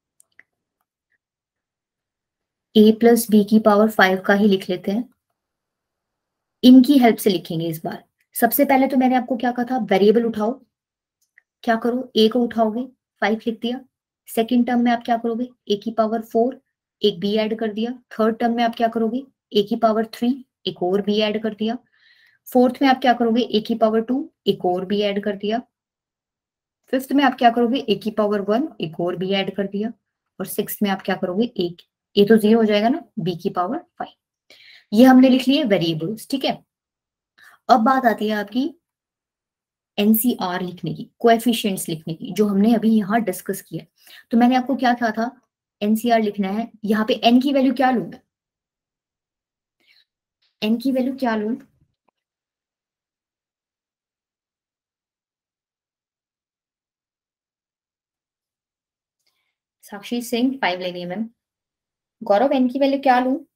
a प्लस बी की पावर 5 का ही लिख लेते हैं। इनकी हेल्प से लिखेंगे इस बार। सबसे पहले तो मैंने आपको क्या कहा था, वेरिएबल उठाओ। क्या करो, a को उठाओगे, 5 लिख दिया। सेकेंड टर्म में आप क्या करोगे, a की पावर 4, एक b ऐड कर दिया। थर्ड टर्म में आप क्या करोगे, a की पावर 3, एक और b ऐड कर दिया। फोर्थ में आप क्या करोगे, a की पावर 2, एक और b ऐड कर दिया। फिफ्थ में आप क्या करोगे, a की पावर 1, एक और b ऐड कर दिया। और सिक्स में आप क्या करोगे, एक, ये तो 0 हो जाएगा ना, b की पावर 5। ये हमने लिख लिए वेरिएबल्स। ठीक है, अब बात आती है आपकी एनसीआर लिखने की, कोएफिशिएंट्स लिखने की, जो हमने अभी यहाँ डिस्कस किया। तो मैंने आपको क्या कहा था, एनसीआर लिखना है। यहाँ पे एन की वैल्यू क्या लूं, एन की वैल्यू क्या लूं? साक्षी सिंह 5 लेनी है मैम। गौरव एन की वैल्यू क्या लूं?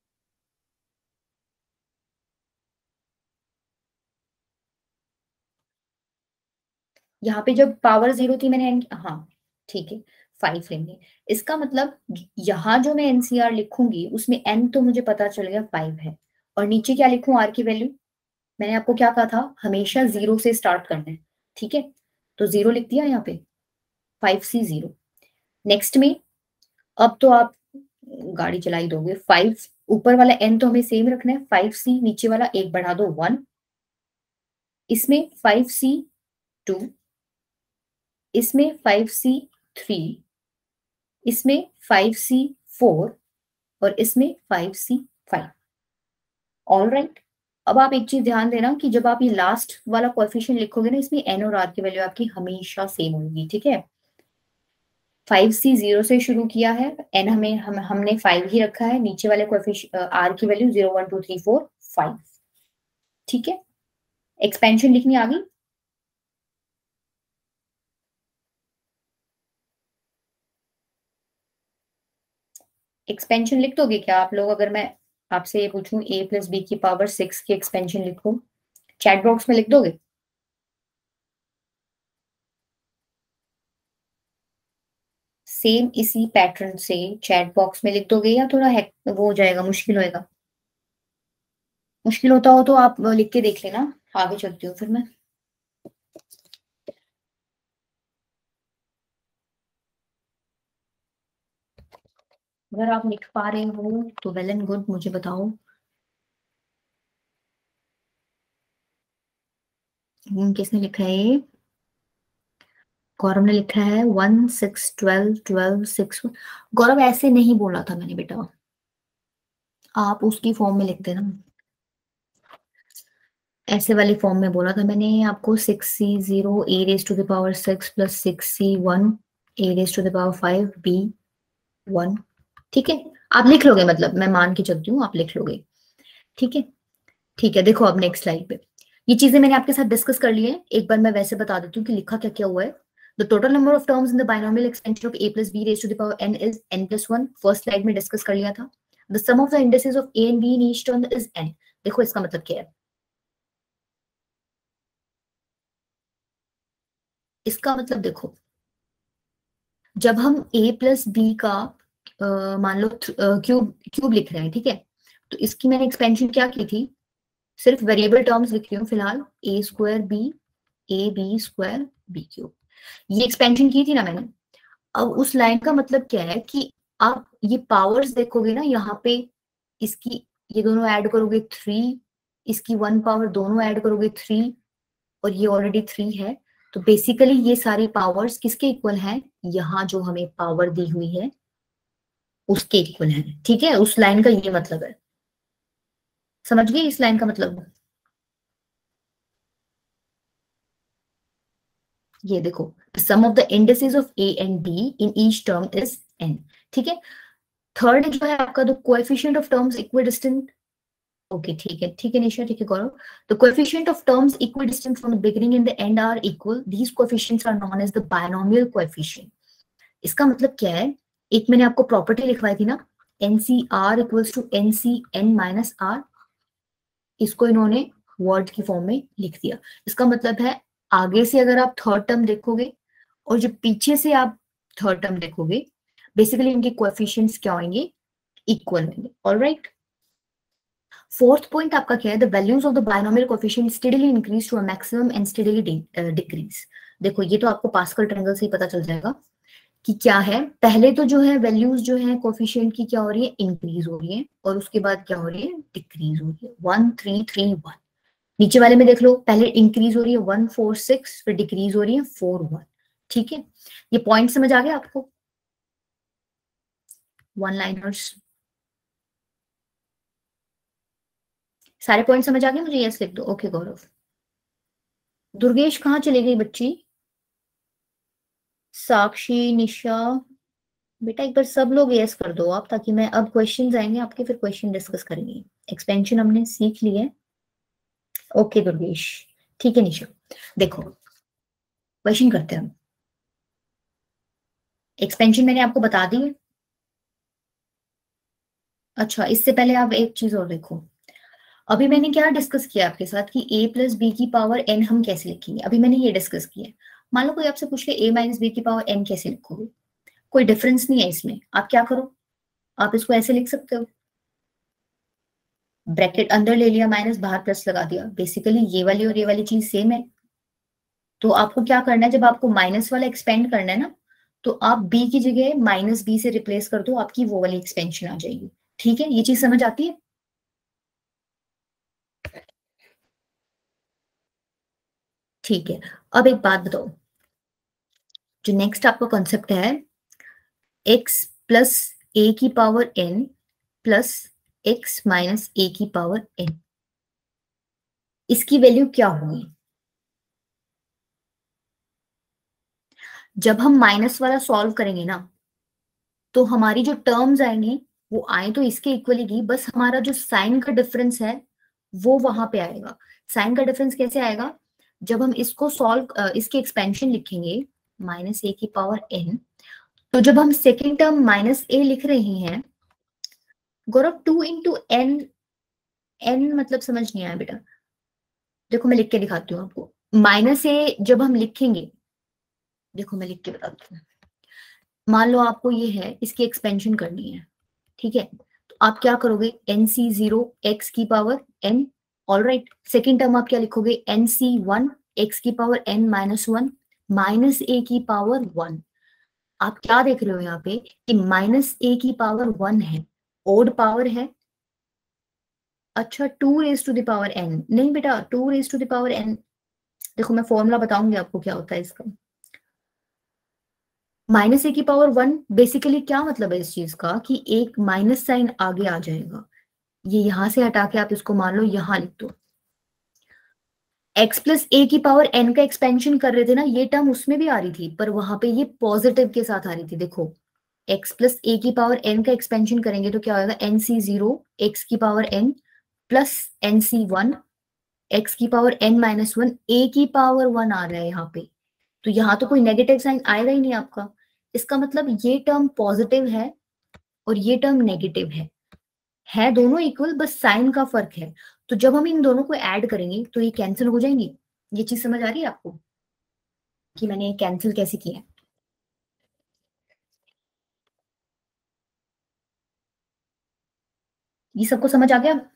यहाँ पे जब पावर 0 थी मैंने हाँ ठीक है 5 लेंगे। इसका मतलब यहाँ जो मैं एनसीआर लिखूंगी उसमें एन तो मुझे पता चल गया 5 है, और नीचे क्या लिखूं, आर की वैल्यू। मैंने आपको क्या कहा था, हमेशा 0 से स्टार्ट करना है। ठीक है, तो 0 लिख दिया यहाँ पे, 5C0। नेक्स्ट में अब तो आप गाड़ी चला ही दोगे। 5 ऊपर वाला एन तो हमें सेम रखना है, 5C, नीचे वाला एक बढ़ा दो 1, इसमें 5C2, इसमें 5C3, इसमें 5C4, और इसमें 5C5। ऑल राइट, अब आप एक चीज ध्यान देना कि जब आप ये लास्ट वाला कोएफिशिएंट लिखोगे ना, इसमें एन और आर की वैल्यू आपकी हमेशा सेम होगी। ठीक है, 5C0 से शुरू किया है, एन हमने 5 ही रखा है, नीचे वाले कोएफिशिएंट आर की वैल्यू 0 1 2 3 4 5। ठीक है, एक्सपेंशन लिखनी आ गई। एक्सपेंशन लिख दोगे क्या आप लोग, अगर मैं आपसे ये पूछूं a प्लस बी की पावर 6 की एक्सपेंशन लिखो, चैट बॉक्स में लिख दोगे? सेम इसी पैटर्न से चैट बॉक्स में लिख दोगे, या थोड़ा वो हो जाएगा, मुश्किल होएगा? मुश्किल होता हो तो आप लिख के देख लेना, आगे चलती हूँ फिर मैं। अगर आप लिख पा रहे हो तो वेल एंड गुड, मुझे बताओ। किसने लिखा है ये? गौरव ने लिखा है 1 6 12 12 6। गौरव ऐसे नहीं बोला था मैंने बेटा, आप उसकी फॉर्म में लिख देना। ऐसे वाली फॉर्म में बोला था मैंने आपको, 6C0 a raise to the power 6 plus 6C1 a raise to the power 5 B1। ठीक है, आप लिख लोगे, मतलब मैं मान के चलती हूँ आप लिख लोगे। ठीक है, ठीक है, देखो अब नेक्स्ट स्लाइड पे। ये चीजें मैंने आपके साथ डिस्कस कर ली है, एक बार मैं वैसे बता देती हूँ कि लिखा क्या क्या हुआ है। The total number of terms in the binomial expansion of a plus b raised to the power n is n plus 1। First slide में डिस्कस कर लिया था। The sum of the indices of a and b in each term is n। देखो इसका मतलब क्या है, इसका मतलब देखो, जब हम a plus b का मान लो क्यूब क्यूब लिख रहे हैं, ठीक है, तो इसकी मैंने एक्सपेंशन क्या की थी, सिर्फ वेरिएबल टर्म्स लिख रही हूँ फिलहाल, A square B, A B square B cube, ये एक्सपेंशन की थी ना मैंने। अब उस लाइन का मतलब क्या है कि आप ये पावर्स देखोगे ना यहाँ पे, इसकी ये दोनों ऐड करोगे 3, इसकी 1 पावर दोनों ऐड करोगे 3, और ये ऑलरेडी 3 है, तो बेसिकली ये सारी पावर्स किसके इक्वल हैं, यहाँ जो हमें पावर दी हुई है उसके इक्वल है। ठीक है, उस लाइन का ये मतलब है, समझ गए इस लाइन का मतलब। ये देखो, sum of the indices of A and B in each term is n। ठीक है, थर्ड जो है आपका the coefficient of terms equidistant. Okay ठीक है निशा, ठीक है Gaurav. The coefficient of terms equidistant from the beginning and the end are equal, these coefficients are known as the binomial coefficient. इसका मतलब क्या है, एक मैंने आपको प्रॉपर्टी लिखवाई थी ना, NCR equals to NCN minus R, इसको इन्होंने वर्ड की फॉर्म में लिख दिया। इसका मतलब है आगे से अगर आप थर्ड टर्म देखोगे और जो पीछे से आप थर्ड टर्म देखोगे, बेसिकली इनके कोएफिशिएंट्स क्या होंगे, इक्वल होंगे। ऑलराइट, फोर्थ पॉइंट आपका क्या है, the values of the binomial coefficient steadily increase to a maximum and steadily decrease. देखो ये तो आपको पास्कल ट्रायंगल से ही पता चल जाएगा कि क्या है, पहले तो जो है वैल्यूज जो है कोफिशिएंट की क्या हो रही है, इंक्रीज हो रही है, और उसके बाद क्या हो रही है, डिक्रीज हो रही है, 1 3 3 1। नीचे वाले में देख लो, पहले इंक्रीज हो रही है 1 4 6, फिर डिक्रीज हो रही है 4 1। ठीक है, ये पॉइंट समझ आ गया आपको, वन लाइनर्स, सारे पॉइंट समझ आ गए मुझे, यस लिख दो। ओके गौरव। दुर्गेश कहाँ चली गई बच्ची, साक्षी, निशा, बेटा एक बार सब लोग यस कर दो आप, ताकि मैं, अब क्वेश्चंस आएंगे आपके, फिर क्वेश्चन डिस्कस करेंगे। एक्सपेंशन हमने सीख ली है। ओके दुर्गेश, ठीक है निशा। देखो क्वेश्चन करते हैं हम, एक्सपेंशन मैंने आपको बता दी है। अच्छा, इससे पहले आप एक चीज और देखो, अभी मैंने क्या डिस्कस किया आपके साथ कि a प्लस बी की पावर n हम कैसे लिखेंगे, अभी मैंने ये डिस्कस किया है। मान लो कोई आपसे पूछ ले a माइनस बी की पावर n कैसे लिखोगे, कोई डिफरेंस नहीं है इसमें, आप क्या करो, आप इसको ऐसे लिख सकते हो, ब्रैकेट अंदर ले लिया, माइनस बाहर प्लस लगा दिया, बेसिकली ये वाली और ये वाली चीज सेम है। तो आपको क्या करना है, जब आपको माइनस वाला एक्सपेंड करना है ना, तो आप b की जगह माइनस बी से रिप्लेस कर दो, आपकी वो वाली एक्सपेंशन आ जाएगी। ठीक है, ये चीज समझ आती है। ठीक है, अब एक बात बताओ, जो नेक्स्ट आपका कॉन्सेप्ट है, x प्लस ए की power n plus x minus A की पावर n, इसकी वैल्यू क्या होगी। जब हम माइनस वाला सॉल्व करेंगे ना, तो हमारी जो टर्म्स आएंगी वो आए तो इसके इक्वल ही, बस हमारा जो साइन का डिफरेंस है वो वहां पे आएगा। साइन का डिफरेंस कैसे आएगा, जब हम इसको सॉल्व, इसकी एक्सपेंशन लिखेंगे माइनस ए की पावर n, तो जब हम सेकेंड टर्म माइनस ए लिख रहे हैं, गौरव 2 इंटू एन, एन मतलब समझ नहीं आया बेटा, देखो मैं लिख के दिखाती हूँ आपको। माइनस ए जब हम लिखेंगे, देखो मैं लिख के बताती हूँ, मान लो आपको ये है, इसकी एक्सपेंशन करनी है, ठीक है, तो आप क्या करोगे, NC0 x की power n। All right, second term आप क्या लिखोगे, NC1 x की power n minus 1 minus A की पावर 1। आप क्या देख रहे हो यहाँ पे कि माइनस ए की पावर 1 है, ओड पावर है। अच्छा, 2 raise to the power n, नहीं बेटा 2 raise to the power n, देखो मैं फॉर्मूला बताऊंगी आपको क्या होता है इसका। माइनस ए की पावर 1, बेसिकली क्या मतलब है इस चीज का, कि एक माइनस साइन आगे आ जाएगा, ये यहां से हटा के आप इसको मान लो यहां लिख दो। x प्लस ए की पावर n का एक्सपेंशन कर रहे थे ना, ये टर्म उसमें भी आ रही थी, पर वहां पे ये पॉजिटिव के साथ आ रही थी। देखो x प्लस ए की पावर n का एक्सपेंशन करेंगे तो क्या होगा, NC0 x की power n plus NC1 x की power n minus one, a की पावर 1 आ रहा है यहाँ पे, तो यहाँ तो कोई नेगेटिव साइन आएगा ही नहीं आपका। इसका मतलब ये टर्म पॉजिटिव है और ये टर्म नेगेटिव है दोनों इक्वल, बस साइन का फर्क है। तो जब हम इन दोनों को ऐड करेंगे तो ये कैंसिल हो जाएंगी। ये चीज समझ आ रही है आपको कि मैंने ये कैंसिल कैसे किया है? ये सबको समझ आ गया?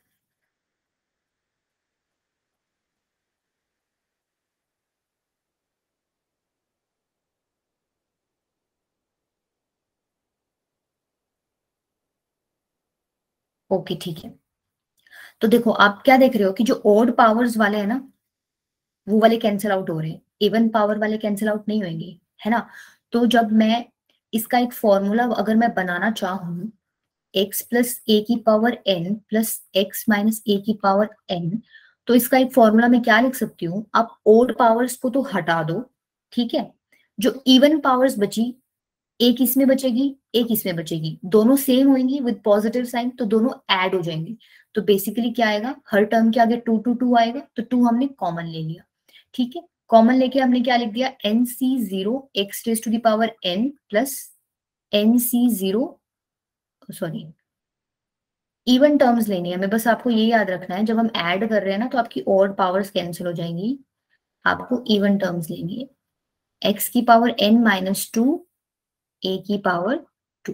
ओके ठीक है। तो देखो आप क्या देख रहे हो कि जो ओड पावर्स वाले हैं ना, वो वाले कैंसिल आउट हो रहे हैं, इवन पावर वाले कैंसिल आउट नहीं होंगे, है ना। तो जब मैं इसका एक फॉर्मूला अगर मैं बनाना चाहूँ, x प्लस ए की power n plus X minus A की पावर n, तो इसका एक फॉर्मूला मैं क्या लिख सकती हूँ, आप ओड पावर्स को तो हटा दो, ठीक है, जो इवन पावर्स बची, एक इसमें बचेगी एक इसमें बचेगी, दोनों सेम होंगी विद पॉजिटिव साइन, तो दोनों ऐड हो जाएंगे। तो बेसिकली क्या आएगा, हर टर्म के आगे टू टू टू आएगा, तो टू हमने कॉमन ले लिया, ठीक है। कॉमन लेके हमने क्या लिख दिया, N C zero X raise to the power n plus N C zero, sorry even terms लेनी है हमें, बस आपको ये याद रखना है जब हम ऐड कर रहे हैं ना तो आपकी ऑड पावर्स कैंसिल हो जाएंगी, आपको इवन टर्म्स लेनी है, एक्स की power n minus two, A की पावर 2।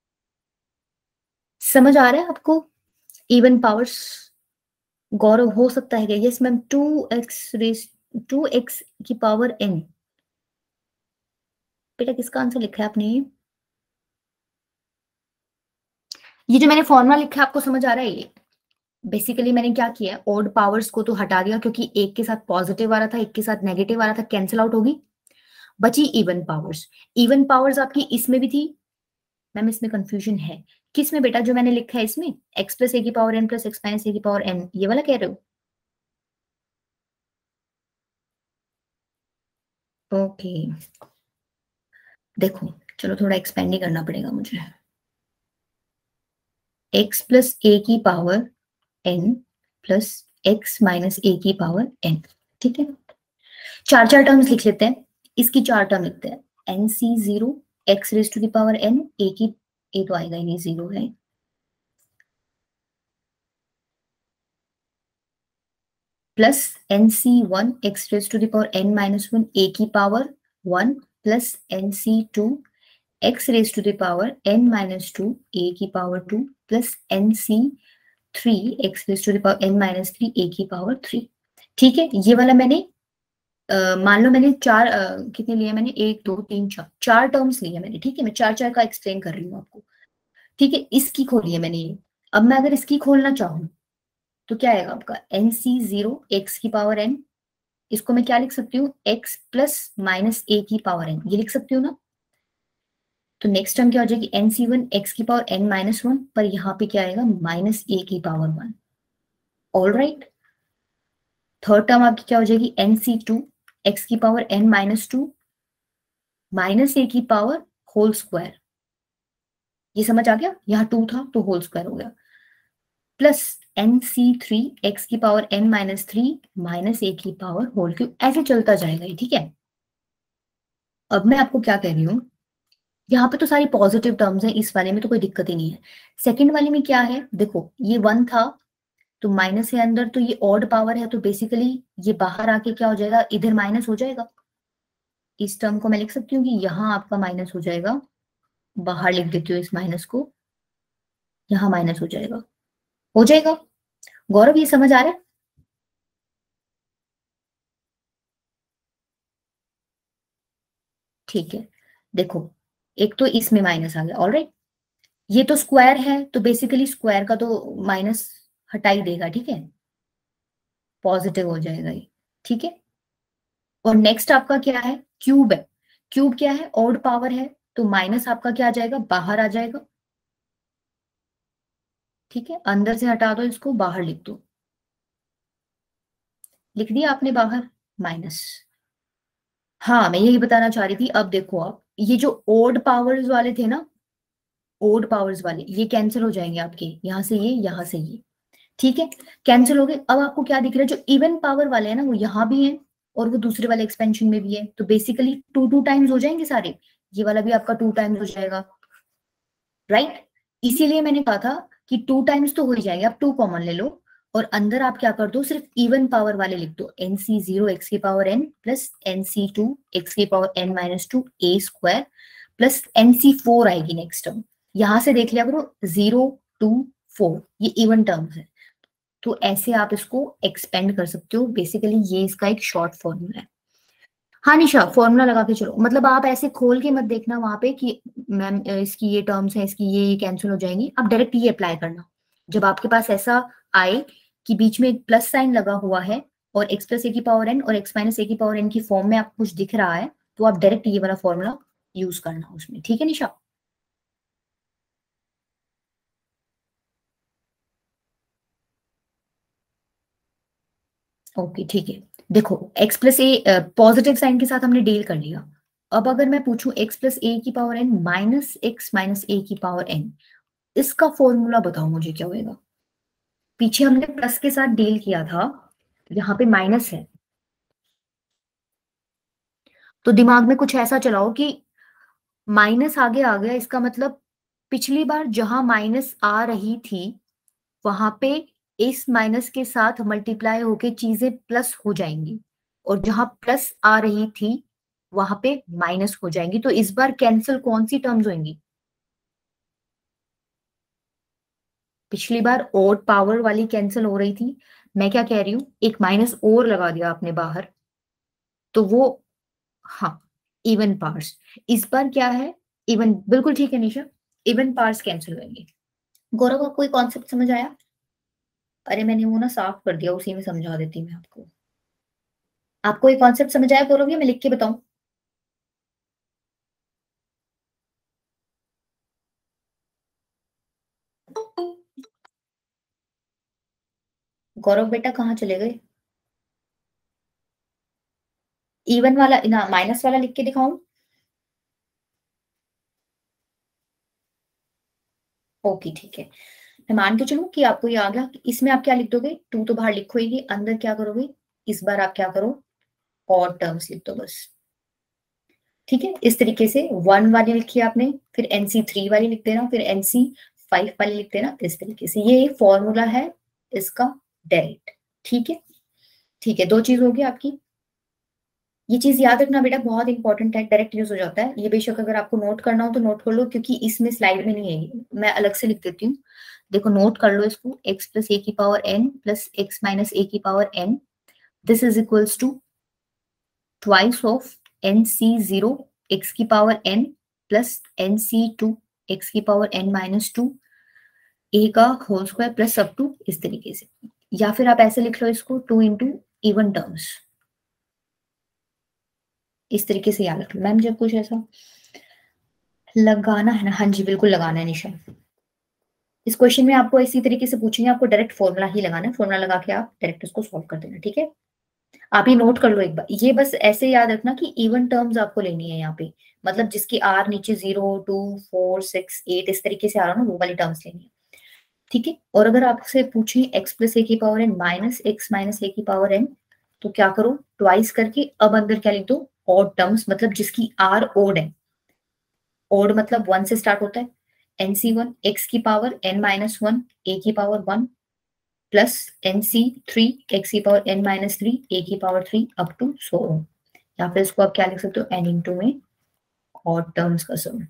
समझ आ रहा है आपको? इवन पावर्स, गौरव हो सकता है क्या? यस मैम, टू एक्स की पावर n। बेटा किसका आंसर लिखा है आपने? ये जो मैंने फॉर्मूला लिखा है आपको समझ आ रहा है? ये बेसिकली मैंने क्या किया है, ओड पावर्स को तो हटा दिया क्योंकि एक के साथ पॉजिटिव आ रहा था, एक के साथ नेगेटिव आ रहा था, कैंसिल आउट होगी, बची इवन पावर्स। इवन पावर्स आपकी इसमें भी थी मैम, इसमें कंफ्यूजन है किस में बेटा, जो मैंने लिखा है इसमें x प्लस ए की power n plus X minus A की पावर n, ये वाला कह रहे हो? ओके देखो, चलो थोड़ा एक्सपेंड ही करना पड़ेगा मुझे। x प्लस ए की power n plus X minus A की पावर n, ठीक है। चार चार टर्म्स लिख लेते हैं, इसकी चार टर्म लिखते हैं, N C zero X raise to the power n, A की ए तो आएगा ही नहीं, जीरो है, plus N C one X raise to the power n minus one, A की power 1 plus N C two X raise to the power n minus two, A की power 2 plus N C three X raise to the power n minus three, A की power 3, ठीक है। ये वाला मैंने मान लो मैंने चार कितने लिए मैंने, एक दो तीन चार, चार टर्म्स लिए मैंने, ठीक है। मैं चार चार का एक्सप्लेन कर रही हूँ आपको, ठीक है। इसकी खोली है मैंने ये, अब मैं अगर इसकी खोलना चाहूँ तो क्या आएगा आपका, एन सी जीरो एक्स की पावर n, इसको मैं क्या लिख सकती हूँ, x प्लस माइनस ए की पावर n, ये लिख सकती हूँ ना। तो नेक्स्ट टर्म क्या हो जाएगी, एन सी वन एक्स की पावर n माइनस वन, पर यहाँ पे क्या आएगा, माइनस ए की power 1, all right. Third term आपकी क्या हो जाएगी, एन सी टू एक्स की power n minus two minus A की पावर होल स्क्वायर, ये समझ आ गया, यहाँ टू था तो होल स्क्वायर हो गया, plus N C three X की power n minus three minus A की पावर होल क्यूब, ऐसे चलता जाएगा ये, ठीक है। अब मैं आपको क्या कह रही हूँ, यहाँ पे तो सारी पॉजिटिव टर्म्स हैं, इस वाले में तो कोई दिक्कत ही नहीं है। सेकंड वाले में क्या है, देखो ये 1 था तो माइनस है अंदर, तो ये ऑड पावर है, तो बेसिकली ये बाहर आके क्या हो जाएगा, इधर माइनस हो जाएगा। इस टर्म को मैं लिख सकती हूँ कि यहाँ आपका माइनस हो जाएगा, बाहर लिख देती हूँ इस माइनस को, यहाँ माइनस हो जाएगा, हो जाएगा। गौरव ये समझ आ रहा है? ठीक है, देखो एक तो इसमें माइनस आ गया, ऑलराइट। ये तो स्क्वायर है तो बेसिकली स्क्वायर का तो माइनस हटा ही देगा, ठीक है, पॉजिटिव हो जाएगा ये, ठीक है। और नेक्स्ट आपका क्या है, क्यूब है, क्यूब क्या है, ऑड पावर है, तो माइनस आपका क्या आ जाएगा, बाहर आ जाएगा, ठीक है। अंदर से हटा दो इसको, बाहर लिख दो, लिख दिया आपने बाहर माइनस। हाँ मैं यही बताना चाह रही थी, अब देखो आप ये जो ओड पावर्स वाले थे ना, ओड पावर्स वाले ये कैंसिल हो जाएंगे आपके, यहां से ये, यहां से ये, ठीक है, कैंसिल हो गए। अब आपको क्या दिख रहा है, जो इवन पावर वाले हैं ना वो यहाँ भी है और वो दूसरे वाले एक्सपेंशन में भी है, तो बेसिकली 2 टाइम्स हो जाएंगे सारे, ये वाला भी आपका 2 टाइम्स हो जाएगा, राइट। इसीलिए मैंने कहा था कि 2 टाइम्स तो हो ही जाएंगे, आप 2 कॉमन ले लो और अंदर आप क्या कर दो, सिर्फ इवन पावर वाले लिख दो, NC0 x की power n plus NC2 x की power n minus 2 a square plus NC4 आएगी नेक्स्ट टर्म। यहां से देख लिया करो 0 2 4 ये इवन टर्म्स है, तो ऐसे आप इसको एक्सपेंड कर सकते हो। बेसिकली ये इसका एक शॉर्ट फॉर्मूला है। हाँ निशा, फॉर्मूला लगा के चलो, मतलब आप ऐसे खोल के मत देखना वहां पे कि मैम इसकी ये टर्म्स है, इसकी ये कैंसिल हो जाएंगी, आप डायरेक्ट ये अप्लाई करना। जब आपके पास ऐसा आए कि बीच में एक प्लस साइन लगा हुआ है और x प्लस ए की पावर n और x माइनस ए की पावर n की फॉर्म में आपको कुछ दिख रहा है, तो आप डायरेक्ट ये वाला फॉर्मूला यूज करना उसमें, ठीक है निशा। ओके ठीक है, देखो x plus A positive sign के साथ हमने डील कर लिया। अब अगर मैं पूछूं x प्लस ए की power n minus X minus A की पावर n, इसका फॉर्मूला बताओ मुझे क्या होएगा। पीछे हमने प्लस के साथ डील किया था, यहाँ पे माइनस है, तो दिमाग में कुछ ऐसा चलाओ कि माइनस आगे आ गया, इसका मतलब पिछली बार जहां माइनस आ रही थी वहां पे इस माइनस के साथ मल्टीप्लाई होके चीजें प्लस हो जाएंगी, और जहां प्लस आ रही थी वहां पे माइनस हो जाएंगी। तो इस बार कैंसिल कौन सी टर्म्स होंगी, पिछली बार ओड पावर वाली कैंसिल हो रही थी, मैं क्या कह रही हूं, एक माइनस और लगा दिया आपने बाहर, तो वो, हाँ, इवन पार्ट्स। इस बार क्या है, इवन, बिल्कुल ठीक है निशा, इवन पार्ट्स कैंसिल होंगे। गौरव आपको कोई कॉन्सेप्ट समझ आया? अरे मैंने वो ना साफ कर दिया, उसी में समझा देती मैं आपको। आपको ये कॉन्सेप्ट समझ आया गौरव, या मैं लिख के बताऊं? गौरव बेटा कहाँ चले गए? इवन वाला ना माइनस वाला लिख के दिखाऊं? ओके ठीक है, मैं मान के चलूं कि आपको ये आ गया। इसमें आप क्या लिख दोगे, 2 तो बाहर लिखो ही, अंदर क्या करोगे, इस बार आप क्या करो, और टर्म्स लिख दो बस। ठीक है, इस तरीके से 1 वाली लिखी आपने, फिर NC3 वाली लिख देना, फिर NC5 वाली लिख देना, इस तरीके से। ये फॉर्मूला है इसका डायरेक्ट। ठीक है, ठीक है, 2 चीज होगी आपकी। ये चीज याद रखना बेटा, बहुत इंपॉर्टेंट है, डायरेक्ट यूज हो जाता है ये। बेशक अगर आपको नोट करना हो तो नोट कर लो, क्योंकि इसमें स्लाइड में नहीं है ये, मैं अलग से लिख देती हूँ। देखो नोट कर लो इसको, x प्लस ए की power n plus X minus A की power n, this is equals to twice of NC0 x की power n plus NC2 x की पावर n माइनस 2 a का whole square plus up to, इस तरीके से। या फिर आप ऐसे लिख लो इसको, 2 इंटू इवन टर्म्स, इस तरीके से याद रख लो। मैम जब कुछ ऐसा लगाना है ना, हाँ जी बिल्कुल लगाना है निशा। इस क्वेश्चन में आपको इसी तरीके से पूछेंगे, आपको डायरेक्ट फॉर्मूला ही लगाना है, फॉर्मूला लगा के आप डायरेक्ट उसको सॉल्व कर देना। ठीक है, आप ये नोट कर लो एक बार, ये बस ऐसे याद रखना कि इवन टर्म्स आपको लेनी है यहाँ पे, मतलब जिसकी आर नीचे 0 2 4 6 8 इस तरीके से आ रहा है ना, वो वाली टर्म्स लेनी है। ठीक है, और अगर आपसे पूछे x प्लस ए की power n minus X minus A की पावर n, तो क्या करो, ट्वाइस करके अब अंदर क्या लिख दो, ऑड टर्म्स, मतलब जिसकी आर ओड है, ओड मतलब 1 से स्टार्ट होता है, NC1 x की पावर n माइनस 1 a की पावर 1 प्लस NC3 x की पावर n माइनस 3 a की power 3 up to so on. या फिर इसको आप क्या लिख सकते हो, n इंटू में ऑड टर्म्स का सम।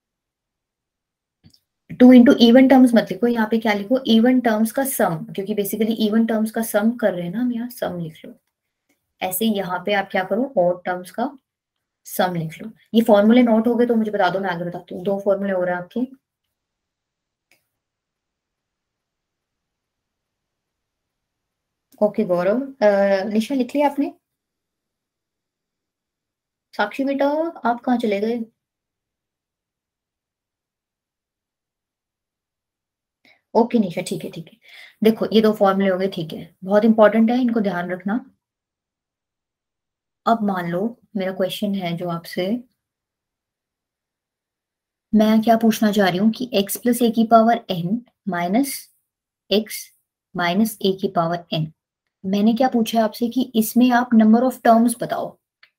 2 इंटू इवन टर्म्स मत लिखो, यहाँ पे क्या लिखो, इवन टर्म्स का सम, क्योंकि बेसिकली इवन टर्म्स का सम कर रहे हैं ना हम, यहाँ सम लिख लो। ऐसे यहाँ पे आप क्या करो, ऑड टर्म्स का सम लिख लो। ये फॉर्मूले नोट हो गए तो मुझे बता दो, मैं आगे बताती हूँ। 2 फॉर्मूले हो रहे हैं आपके। ओके गौरव, निशा लिख लिया आपने? साक्षी बेटा आप कहाँ चले गए? ओके निशा, ठीक है ठीक है। देखो ये 2 फॉर्मूले हो गए, ठीक है, बहुत इंपॉर्टेंट है, इनको ध्यान रखना। अब मान लो मेरा क्वेश्चन है जो आपसे, मैं क्या पूछना चाह रही हूँ कि x प्लस ए की power n minus X minus A की पावर एन। मैंने क्या पूछा है आपसे कि इसमें आप नंबर ऑफ टर्म्स बताओ,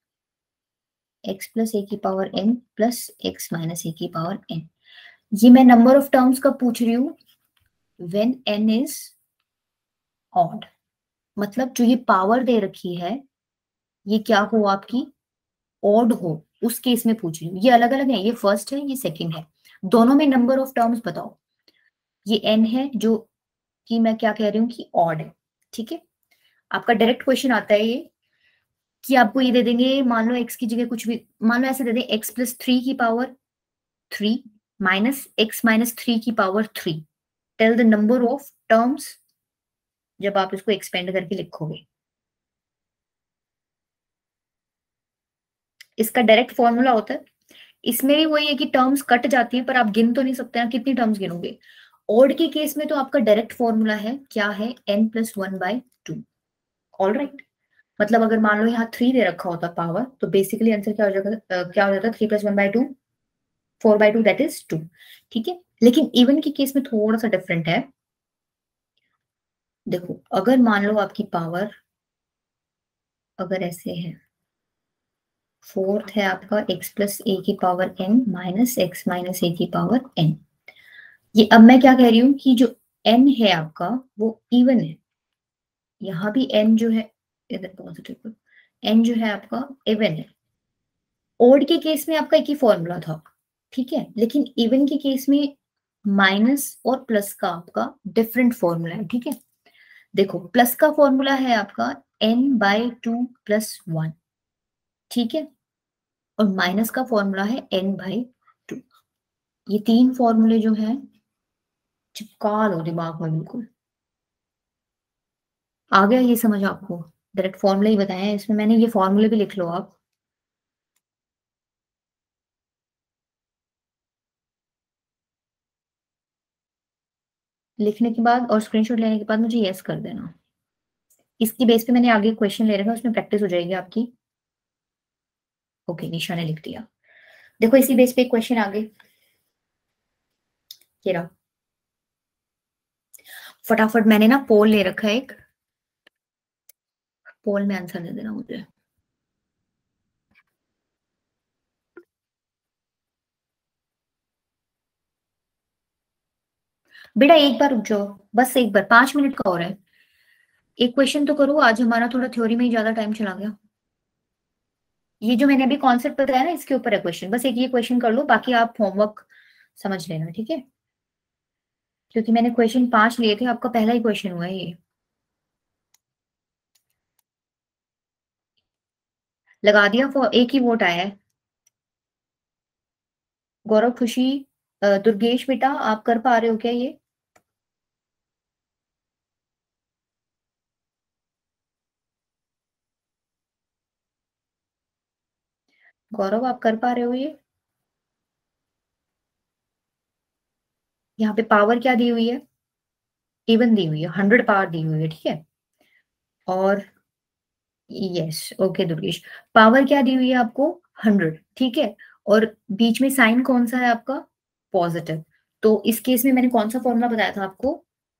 x प्लस ए की power n plus x minus A की पावर n। ये मैं नंबर ऑफ टर्म्स कब पूछ रही हूँ, व्हेन n इज ऑड, मतलब जो ये पावर दे रखी है ये क्या हो आपकी, ऑड हो, उस केस में पूछ रही हूँ। ये अलग अलग है, ये फर्स्ट है ये सेकंड है, दोनों में नंबर ऑफ टर्म्स बताओ। ये n है जो कि मैं क्या कह रही हूँ कि ऑड है, ठीक है। आपका डायरेक्ट क्वेश्चन आता है ये कि आपको ये दे देंगे, मान लो x की जगह कुछ भी, मान लो ऐसे दे दें x प्लस 3 की पावर 3 माइनस x माइनस 3 की power 3, tell the number of terms जब आप इसको एक्सपेंड करके लिखोगे। इसका डायरेक्ट फॉर्मूला होता है, इसमें भी वही है कि टर्म्स कट जाती हैं पर आप गिन तो नहीं सकते ना, कितनी टर्म्स गिनोगे। ऑड के केस में तो आपका डायरेक्ट फॉर्मूला है, क्या है, n प्लस 1/2। ऑल राइट, मतलब अगर मान लो यहाँ 3 दे रखा होता पावर, तो बेसिकली आंसर क्या हो जाता, क्या हो जाता, 3 प्लस 1/2, 4/2 दैट इज 2, ठीक है। लेकिन इवन के केस में थोड़ा सा डिफरेंट है। देखो अगर मान लो आपकी पावर अगर ऐसे है, फोर्थ है आपका x प्लस ए की power n minus x minus A की पावर n। ये अब मैं क्या कह रही हूँ कि जो n है आपका वो इवन है, यहाँ भी n जो है, इधर पॉजिटिव, n जो है आपका इवन है। ओड के केस में आपका एक ही फॉर्मूला था, ठीक है, लेकिन इवन के केस में माइनस और प्लस का आपका डिफरेंट फॉर्मूला है, ठीक है। देखो प्लस का फॉर्मूला है आपका n/2 प्लस 1, ठीक है, और माइनस का फॉर्मूला है n/2। ये तीन फॉर्मूले जो हैं चिपका लो दिमाग में बिल्कुल। आ गया ये समझ आपको, डायरेक्ट फॉर्मूले ही बताए हैं इसमें मैंने, ये फॉर्मूले भी लिख लो आप। लिखने के बाद और स्क्रीनशॉट लेने के बाद मुझे यस कर देना। इसकी बेस पे मैंने आगे क्वेश्चन ले रखा है, उसमें प्रैक्टिस हो जाएगी आपकी। ओके निशा ने लिख दिया। देखो इसी बेस पे एक क्वेश्चन आगे, ये रहा। फटाफट मैंने ना पोल ले रखा है एक, पोल में आंसर दे देना मुझे। बेटा एक बार रुक जाओ, बस एक बार, 5 मिनट का हो रहा है। एक क्वेश्चन तो करो, आज हमारा थोड़ा थ्योरी में ही ज्यादा टाइम चला गया। ये जो मैंने अभी कॉन्सेप्ट बताया ना इसके ऊपर है क्वेश्चन, बस एक ये क्वेश्चन कर लो, बाकी आप होमवर्क समझ लेना, ठीक है। क्योंकि मैंने क्वेश्चन 5 लिए थे, आपका पहला ही क्वेश्चन हुआ है ये। लगा दिया, एक ही वोट आया है। गौरव, खुशी, दुर्गेश बेटा आप कर पा रहे हो क्या ये? गौरव आप कर पा रहे हो ये? यहाँ पे पावर क्या दी हुई है, इवन दी हुई है, 100 पावर दी हुई है, ठीक है। और यस ओके दुर्गेश, पावर क्या दी हुई है आपको, 100, ठीक है। और बीच में साइन कौन सा है आपका, पॉजिटिव। तो इस केस में मैंने कौन सा फॉर्मूला बताया था आपको,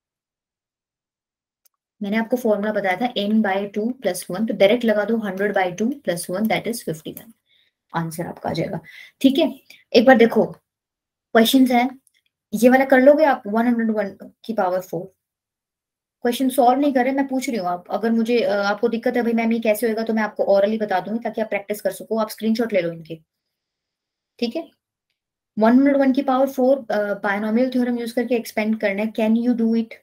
मैंने आपको फॉर्मूला बताया था n/2 प्लस 1, तो डायरेक्ट लगा दो 100/2 प्लस 1 दैट इज 51, आंसर आपका आ जाएगा, ठीक है। एक बार देखो क्वेश्चन है, ये वाला कर लोगे आप, 101 की पावर 4। क्वेश्चन सॉल्व नहीं कर रहे, मैं पूछ रही हूँ, आप अगर मुझे आपको दिक्कत है भाई मैम ये कैसे होएगा, तो मैं आपको ओरली बता दूंगी ताकि आप प्रैक्टिस कर सको, आप स्क्रीनशॉट ले लो इनके, ठीक है। 101 की पावर 4 बायनोमियल थ्योरम यूज करके एक्सपेंड करना है, कैन यू डू इट?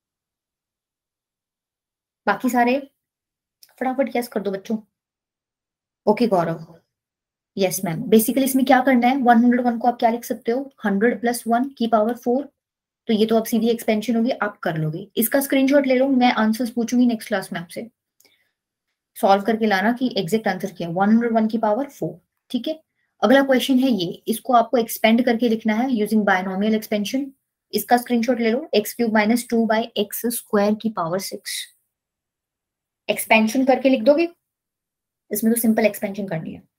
बाकी सारे फटाफट यस कर दो बच्चों। Okay Gaurav, yes ma'am, basically इसमें क्या करना है, 101 को आप क्या लिख सकते हो, 100 प्लस 1 की पावर 4, तो ये तो अब सीधी एक्सपेंशन होगी, आप कर लोगे। इसका स्क्रीनशॉट ले लो, मैं आंसर्स पूछूंगी नेक्स्ट क्लास में आपसे, सॉल्व करके लाना कि एग्जैक्ट आंसर क्या है, 101 की पावर 4, ठीक है। अगला क्वेश्चन है ये, इसको आपको एक्सपेंड करके लिखना है यूजिंग बायनोमियल एक्सपेंशन। इसका स्क्रीनशॉट ले लो, x³ माइनस 2/x² की पावर 6, एक्सपेंशन करके लिख दोगे, इसमें तो सिंपल एक्सपेंशन करनी है।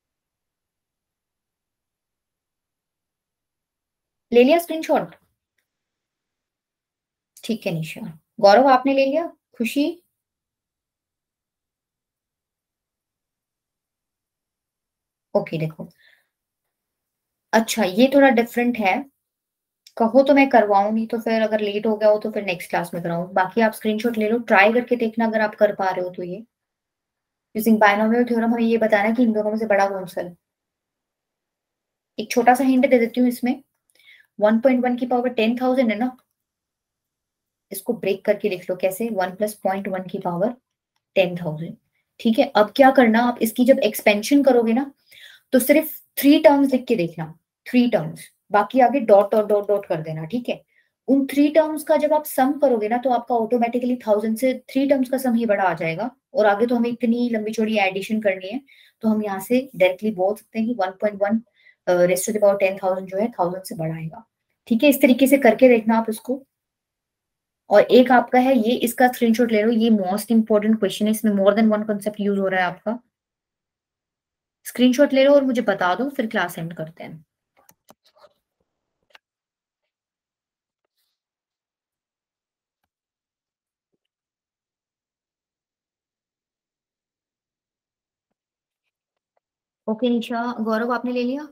ले लिया स्क्रीनशॉट? ठीक है निशा। गौरव आपने ले लिया? खुशी? ओके देखो, अच्छा ये थोड़ा डिफरेंट है, कहो तो मैं करवाऊं, नहीं तो फिर अगर लेट हो गया हो तो फिर नेक्स्ट क्लास में कराऊं। बाकी आप स्क्रीनशॉट ले लो, ट्राई करके देखना अगर आप कर पा रहे हो तो। ये यूजिंग बायनोमियल थ्योरम हमें ये बताना है कि इन दोनों में से बड़ा कौन सा है। एक छोटा सा हिंट दे देती हूँ इसमें, 1.1 की पावर 10,000 है ना, इसको ब्रेक करके लिख लो कैसे, 1 प्लस 0.1 की पावर 10,000। ठीक है, अब क्या करना, आप इसकी जब एक्सपेंशन करोगे ना तो सिर्फ 3 टर्म्स लिख के देखना, 3 टर्म्स, बाकी आगे डॉट डॉट डॉट डॉट कर देना। ठीक है, उन 3 टर्म्स का जब आप सम करोगे ना तो आपका ऑटोमेटिकली 1000 से 3 टर्म्स का सम ही बड़ा आ जाएगा, और आगे तो हमें इतनी लंबी चौड़ी एडिशन करनी है, तो हम यहाँ से डायरेक्टली बोल सकते हैं कि 1.1 रेस्ट टू द पावर 10,000 जो है 1000 से बड़ा आएगा। ठीक है, इस तरीके से करके देखना आप इसको। और एक आपका है ये, इसका स्क्रीनशॉट ले लो, ये मोस्ट इंपॉर्टेंट क्वेश्चन है, इसमें more than one concept use हो रहा है आपका। स्क्रीनशॉट ले लो और मुझे बता दो, फिर क्लास एंड करते हैं। ओके निशा, गौरव आपने ले लिया?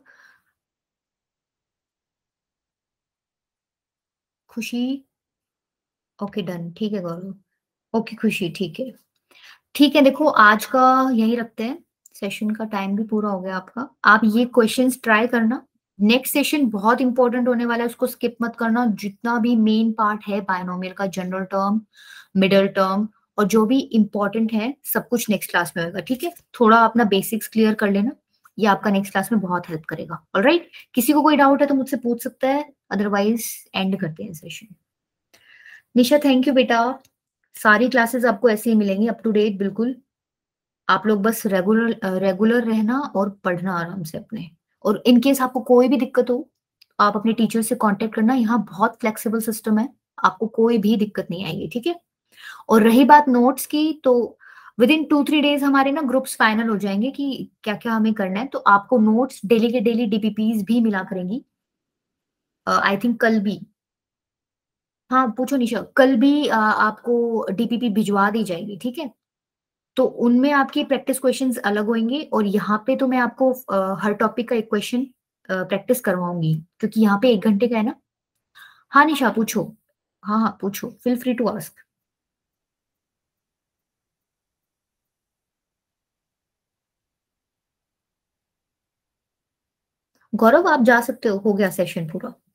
खुशी? ओके डन, ठीक है गौरव। ओके खुशी, ठीक है। ठीक है, देखो आज का यही रखते हैं, सेशन का टाइम भी पूरा हो गया आपका। आप ये क्वेश्चंस ट्राई करना, नेक्स्ट सेशन बहुत इंपॉर्टेंट होने वाला है, उसको स्किप मत करना। जितना भी मेन पार्ट है बायनोमियल का, जनरल टर्म, मिडल टर्म, और जो भी इंपॉर्टेंट है सब कुछ नेक्स्ट क्लास में होगा। ठीक है, थोड़ा अपना बेसिक्स क्लियर कर लेना, ये आपका नेक्स्ट क्लास में बहुत हेल्प करेगा। ऑलराइट, किसी को कोई डाउट है तो मुझसे पूछ सकता है, अदरवाइज एंड करते हैं सेशन। निशा थैंक यू बेटा, सारी क्लासेस आपको ऐसे ही मिलेंगी अप टू डेट बिल्कुल। आप लोग बस रेगुलर रेगुलर रहना और पढ़ना आराम से अपने। और इन केस आपको कोई भी दिक्कत हो, आप अपने टीचर से कांटेक्ट करना, यहाँ बहुत फ्लेक्सिबल सिस्टम है, आपको कोई भी दिक्कत नहीं आएगी। ठीक है, और रही बात नोट्स की, तो विद इन 2-3 डेज हमारे ना ग्रुप्स फाइनल हो जाएंगे कि क्या क्या हमें करना है, तो आपको नोट्स डेली के डेली डीपीपीज भी मिला करेंगी। आई थिंक कल भी, हाँ पूछो निशा, कल भी आपको डीपीपी भिजवा दी जाएगी। ठीक है, तो उनमें आपके प्रैक्टिस क्वेश्चंस अलग होंगे, और यहाँ पे तो मैं आपको हर टॉपिक का एक क्वेश्चन प्रैक्टिस करवाऊंगी, क्योंकि यहाँ पे 1 घंटे का है ना। हाँ निशा पूछो, हाँ हाँ पूछो, feel free to ask. Gaurav आप जा सकते हो गया सेशन पूरा।